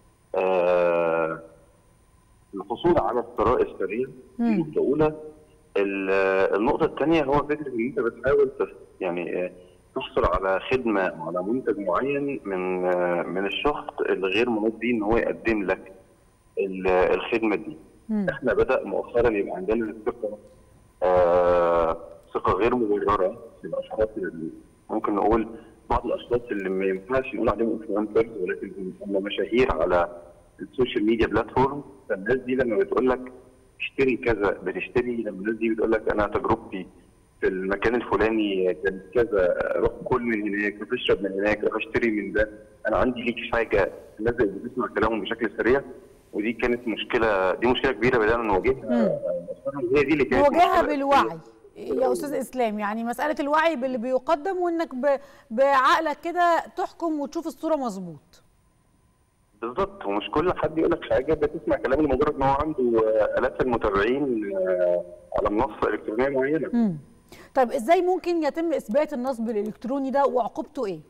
الحصول على الثراء السريع. النقطه الاولى. النقطة الثانية هو فكرة إن أنت بتحاول يعني تحصل على خدمة أو على منتج معين من من الشخص الغير منوط بيه إن هو يقدم لك الخدمة دي. مم. إحنا بدأ مؤخرا يبقى عندنا الثقة آه ثقة غير مبررة في الأشخاص اللي ممكن نقول بعض الأشخاص اللي ما ينفعش نقول عليهم انفلونسرز، ولكن هم مشاهير على السوشيال ميديا بلاتفورم. فالناس دي لما بتقول لك اشتري كذا بتشتري، لما الناس دي بتقول لك انا تجربتي في المكان الفلاني كانت كذا، روح كل من هناك، روح اشرب من هناك، روح اشتري من ده، انا عندي ليك حاجه. الناس بتسمع كلامهم بشكل سريع، ودي كانت مشكله، دي مشكله كبيره بدانا نواجهها. هي دي اللي كانت نواجهها بالوعي يا استاذ اسلام، يعني مساله الوعي باللي بيقدم وانك بعقلك كده تحكم وتشوف الصوره مظبوط. بالظبط، ومش كل حد يقول لك حاجه بتسمع كلامه لمجرد ان هو عنده الاف المتابعين على منصه الكترونيه معينه. امم طيب ازاي ممكن يتم اثبات النصب الالكتروني ده وعقوبته ايه؟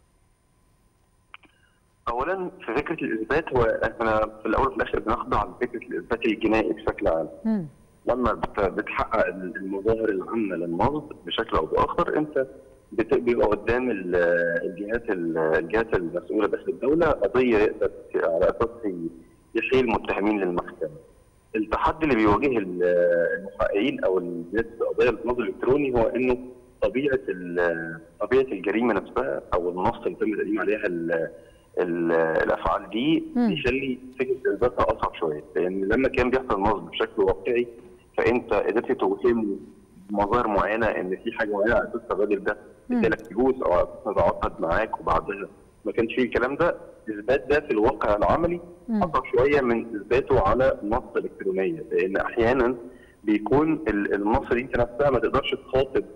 اولا في فكره الاثبات، هو احنا في الاول وفي الاخر بنخضع على فكره الاثبات الجنائي بشكل عام. امم لما بتحقق المظاهر العامه للنصب بشكل او باخر، انت بيبقى قدام الجهات الجهات المسؤوله داخل الدوله قضيه يقدر على اساسها يحيل المتهمين للمحكمه. التحدي اللي بيواجه المحققين او الناس في قضايا النصب الالكتروني هو انه طبيعه طبيعه الجريمه نفسها او النص اللي تم التقديم عليها ال ال الافعال دي بيخلي فكره اثباتها اصعب شويه، لان لما كان بيحصل نصب بشكل واقعي فانت قدرت توهم مظاهر معينه ان في حاجه معينه على اساس الراجل ده ادالك فلوس او على اساس تعاقد معاك وبعدها ما كانش فيه الكلام ده. اثبات ده في الواقع العملي اصعب شويه من اثباته على منصه الكترونيه، لان احيانا بيكون المنصه دي انت نفسها ما تقدرش تخاطب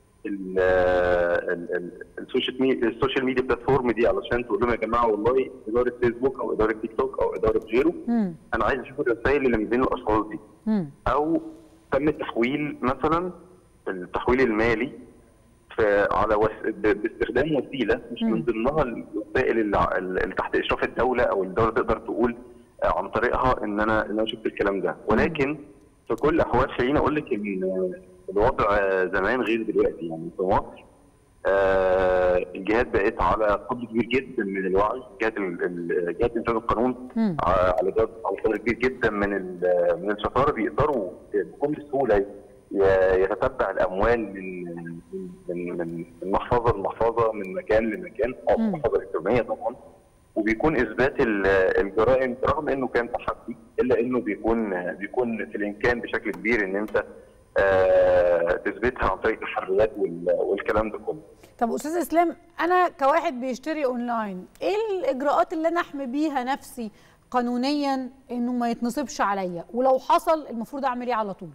السوشيال ميديا السوشيال ميديا بلاتفورم دي علشان تقول لهم يا جماعه والله اداره فيسبوك او اداره تيك توك او اداره غيره انا عايز اشوف الرسائل اللي ما بين الاشخاص دي. مم. او تم التحويل مثلا التحويل المالي على وس... باستخدام وسيله مش من ضمنها الوسائل اللي... اللي تحت اشراف الدوله او الدوله تقدر تقول عن طريقها ان انا ان انا شفت الكلام ده. ولكن في كل الاحوال خليني اقول لك ان الوضع زمان غير دلوقتي. يعني في مصر آه الجهات بقت على قدر كبير جدا من الوعي، جهات جهات انفاذ القانون على قدر كبير جدا من من الشطاره بيقدروا بكل سهوله يتتبع الاموال من من من محفظه لمحفظه، من مكان لمكان، او محفظه الكترونيه طبعا. وبيكون اثبات الجرائم رغم انه كان تحدي الا انه بيكون بيكون في الامكان بشكل كبير ان انت آه تثبتها عن طريق التحريات والكلام ده كله. طب استاذ اسلام، انا كواحد بيشتري اونلاين ايه الاجراءات اللي انا احمي بيها نفسي قانونيا انه ما يتنصبش عليا، ولو حصل المفروض اعمل ايه على طول؟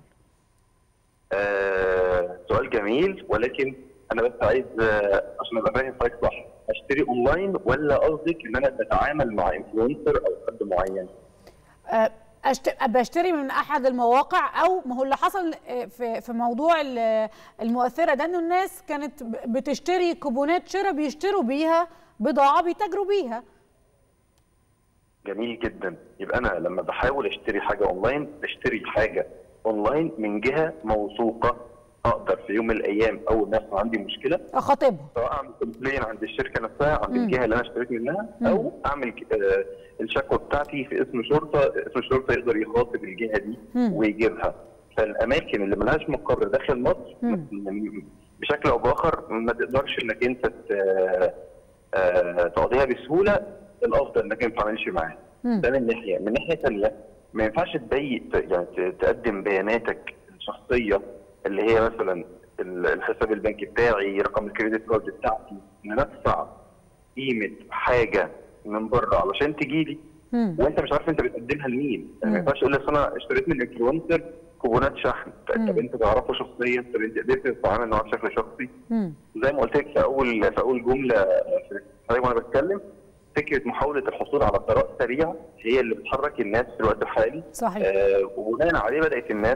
آه سؤال جميل، ولكن انا بس عايز آه عشان ابقى فاهم حضرتك صح، اشتري اونلاين ولا قصدك ان انا بتعامل مع انفلونسر او حد معين؟ آه بشتري من احد المواقع، او ما هو اللي حصل في في موضوع المؤثره ده انه الناس كانت بتشتري كوبونات شراء بيشتروا بيها بضاعه بيتاجروا بيها. جميل جدا. يبقى انا لما بحاول اشتري حاجه اونلاين بشتري حاجه اونلاين من جهه موثوقه، اقدر في يوم من الايام اول ما يحصل عندي مشكله اخاطبها، سواء اعمل كومبلين عند الشركه نفسها، عند مم. الجهه اللي انا اشتريت منها، مم. او اعمل آه الشكوى بتاعتي في اسم شرطه، اسم الشرطه يقدر يخاطب الجهه دي مم. ويجيبها. فالاماكن اللي ملهاش مقر داخل مصر مم. بشكل او باخر ما تقدرش انك انت ت- آه، تقضيها بسهوله، الافضل انك انت ما تعملش معاها. مم. ده من ناحيه، من ناحيه ثانيه ما ينفعش تبين يعني ت- تقدم بياناتك الشخصيه اللي هي مثلا ال- الحساب البنكي بتاعي، رقم الكريدت كارد بتاعتي، ندفع قيمه حاجه من بره علشان تجي لي مم. وانت مش عارف انت بتقدمها لمين. يعني مم. ما ينفعش تقول لي أصل انا اشتريت من انفلونسر كوبونات شحن، مم. طب انت تعرفه شخصيا؟ طب انت قدرت تتعامل معاه بشكل شخصي؟ مم. زي ما قلت لك في اول في اول جمله في الحلقه وانا بتكلم، فكره محاوله الحصول على ثراء سريع هي اللي بتحرك الناس في الوقت الحالي. صحيح. آه وبناء عليه بدات الناس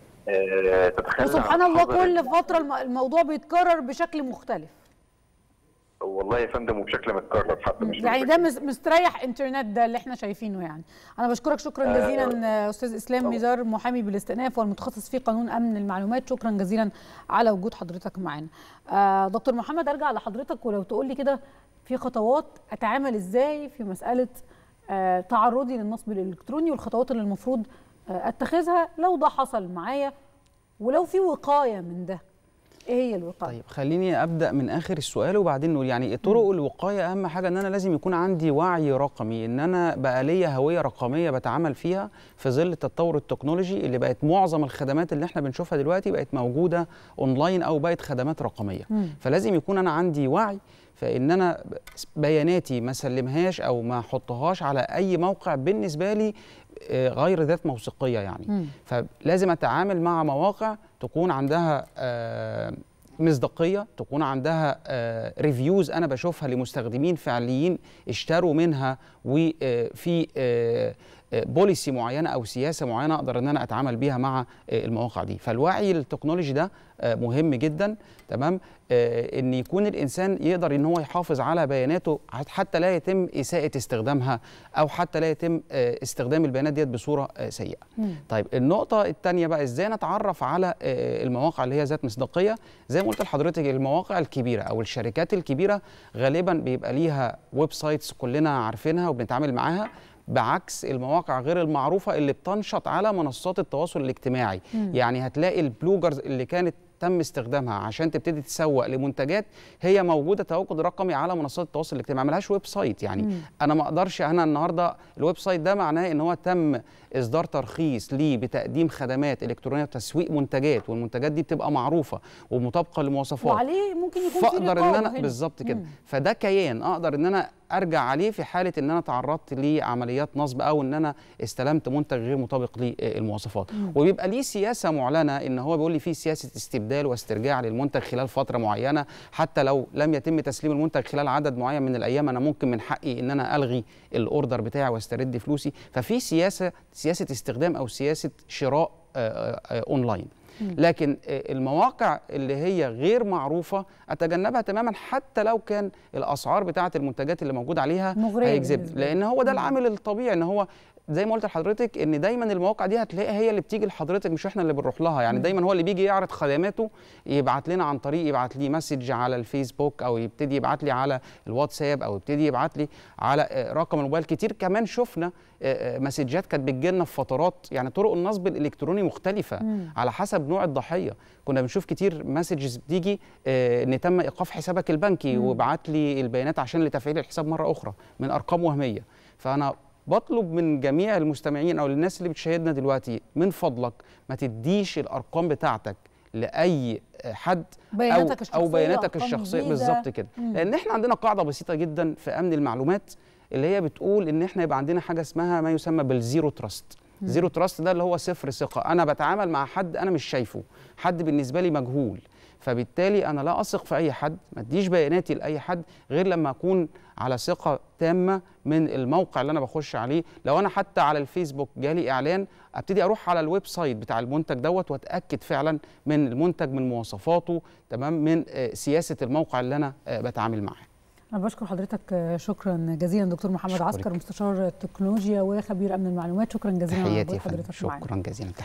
آه تتخلى وسبحان عن الله حظر كل فتره الم- الموضوع بيتكرر بشكل مختلف. والله يا فندم وبشكل متكرر حتى مش يعني ده مس- مستريح انترنت ده اللي احنا شايفينه. يعني انا بشكرك شكرا جزيلا آه، استاذ اسلام ميزار، محامي بالاستئناف والمتخصص في قانون امن المعلومات، شكرا جزيلا على وجود حضرتك معانا. آه دكتور محمد، ارجع لحضرتك ولو تقول لي كده في خطوات اتعامل ازاي في مساله آه تعرضي للنصب الالكتروني، والخطوات اللي المفروض آه اتخذها لو ده حصل معايا، ولو في وقايه من ده ايه هي الوقايه؟ طيب خليني ابدا من اخر السؤال وبعدين نقول يعني طرق الوقايه. اهم حاجه ان انا لازم يكون عندي وعي رقمي، ان انا بقى ليا هويه رقميه بتعامل فيها في ظل التطور التكنولوجي اللي بقت معظم الخدمات اللي احنا بنشوفها دلوقتي بقت موجوده اونلاين او بقت خدمات رقميه. مم. فلازم يكون انا عندي وعي فان انا بياناتي ما سلمهاش او ما احطهاش على اي موقع بالنسبه لي آه، غير ذات موثوقيه يعني. مم. فلازم اتعامل مع مواقع تكون عندها آه، مصداقيه، تكون عندها ريفيوز انا بشوفها لمستخدمين فعليين اشتروا منها، وفي بوليسي معينه او سياسه معينه اقدر ان انا اتعامل بيها مع المواقع دي. فالوعي التكنولوجي ده مهم جدا، تمام. ان يكون الانسان يقدر ان هو يحافظ على بياناته حتى لا يتم اساءه استخدامها او حتى لا يتم استخدام البيانات ديت بصوره سيئه. مم. طيب النقطه الثانيه بقى ازاي نتعرف على المواقع اللي هي ذات مصداقيه؟ زي ما قلت لحضرتك المواقع الكبيره او الشركات الكبيره غالبا بيبقى ليها ويب سايتس كلنا عارفينها وبنتعامل معاها، بعكس المواقع غير المعروفه اللي بتنشط على منصات التواصل الاجتماعي. مم. يعني هتلاقي البلوجرز اللي كانت تم استخدامها عشان تبتدي تسوق لمنتجات هي موجوده تواجد رقمي على منصات التواصل الاجتماعي، ملهاش ويب سايت. يعني مم. انا ما اقدرش انا النهارده الويب سايت ده معناه ان هو تم اصدار ترخيص ليه بتقديم خدمات الكترونيه وتسويق منتجات، والمنتجات دي بتبقى معروفه ومطابقه لمواصفات، وعليه ممكن يكون في فاقدر ان رقابة انا هنا. بالظبط كده. مم. فده كيان اقدر ان انا ارجع عليه في حاله ان انا تعرضت لعمليات نصب او ان انا استلمت منتج غير مطابق للمواصفات. مم. وبيبقى ليه سياسه معلنه ان هو بيقول لي في سياسه استبدال واسترجاع للمنتج خلال فتره معينه، حتى لو لم يتم تسليم المنتج خلال عدد معين من الايام انا ممكن من حقي ان انا الغي الاوردر بتاعي واسترد فلوسي. ففي سياسه سياسه استخدام او سياسه شراء آآ آآ اونلاين. لكن المواقع اللي هي غير معروفة أتجنبها تماما حتى لو كان الأسعار بتاعة المنتجات اللي موجود عليها هيجذب، لأن هو ده العامل الطبيعي. إن هو زي ما قلت لحضرتك ان دايما المواقع دي هتلاقيها هي اللي بتيجي لحضرتك مش احنا اللي بنروح لها. يعني دايما هو اللي بيجي يعرض خدماته يبعت لنا عن طريق يبعت لي مسج على الفيسبوك او يبتدي يبعت لي على الواتساب او يبتدي يبعت لي على رقم الموبايل. كتير كمان شفنا مسجات كانت بتجي لنا في فترات. يعني طرق النصب الالكتروني مختلفه مم. على حسب نوع الضحيه. كنا بنشوف كتير مسجز بتيجي ان تم ايقاف حسابك البنكي وابعت لي البيانات عشان لتفعيل الحساب مره اخرى من ارقام وهميه. فانا بطلب من جميع المستمعين او الناس اللي بتشاهدنا دلوقتي من فضلك ما تديش الارقام بتاعتك لاي حد بياناتك او الشخصيه او بياناتك الشخصيه بالظبط كده. لان احنا عندنا قاعده بسيطه جدا في امن المعلومات اللي هي بتقول ان احنا يبقى عندنا حاجه اسمها ما يسمى بالزيرو تراست. زيرو تراست ده اللي هو صفر ثقه. انا بتعامل مع حد انا مش شايفه، حد بالنسبه لي مجهول، فبالتالي انا لا اثق في اي حد، ما اديش بياناتي لاي حد غير لما اكون على ثقه تامه من الموقع اللي انا بخش عليه. لو انا حتى على الفيسبوك جالي اعلان ابتدي اروح على الويب سايت بتاع المنتج دوت واتاكد فعلا من المنتج، من مواصفاته، تمام، من سياسه الموقع اللي انا بتعامل معاه. أنا بشكر حضرتك شكرا جزيلا دكتور محمد عسكر، مستشار التكنولوجيا وخبير أمن المعلومات. شكرا جزيلا تحياتي حضرتك شكرا معنا. جزيلا. تحياتي.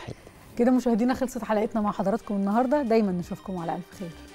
كده مشاهدينا خلصت حلقتنا مع حضراتكم النهارده، دايما نشوفكم على الف خير.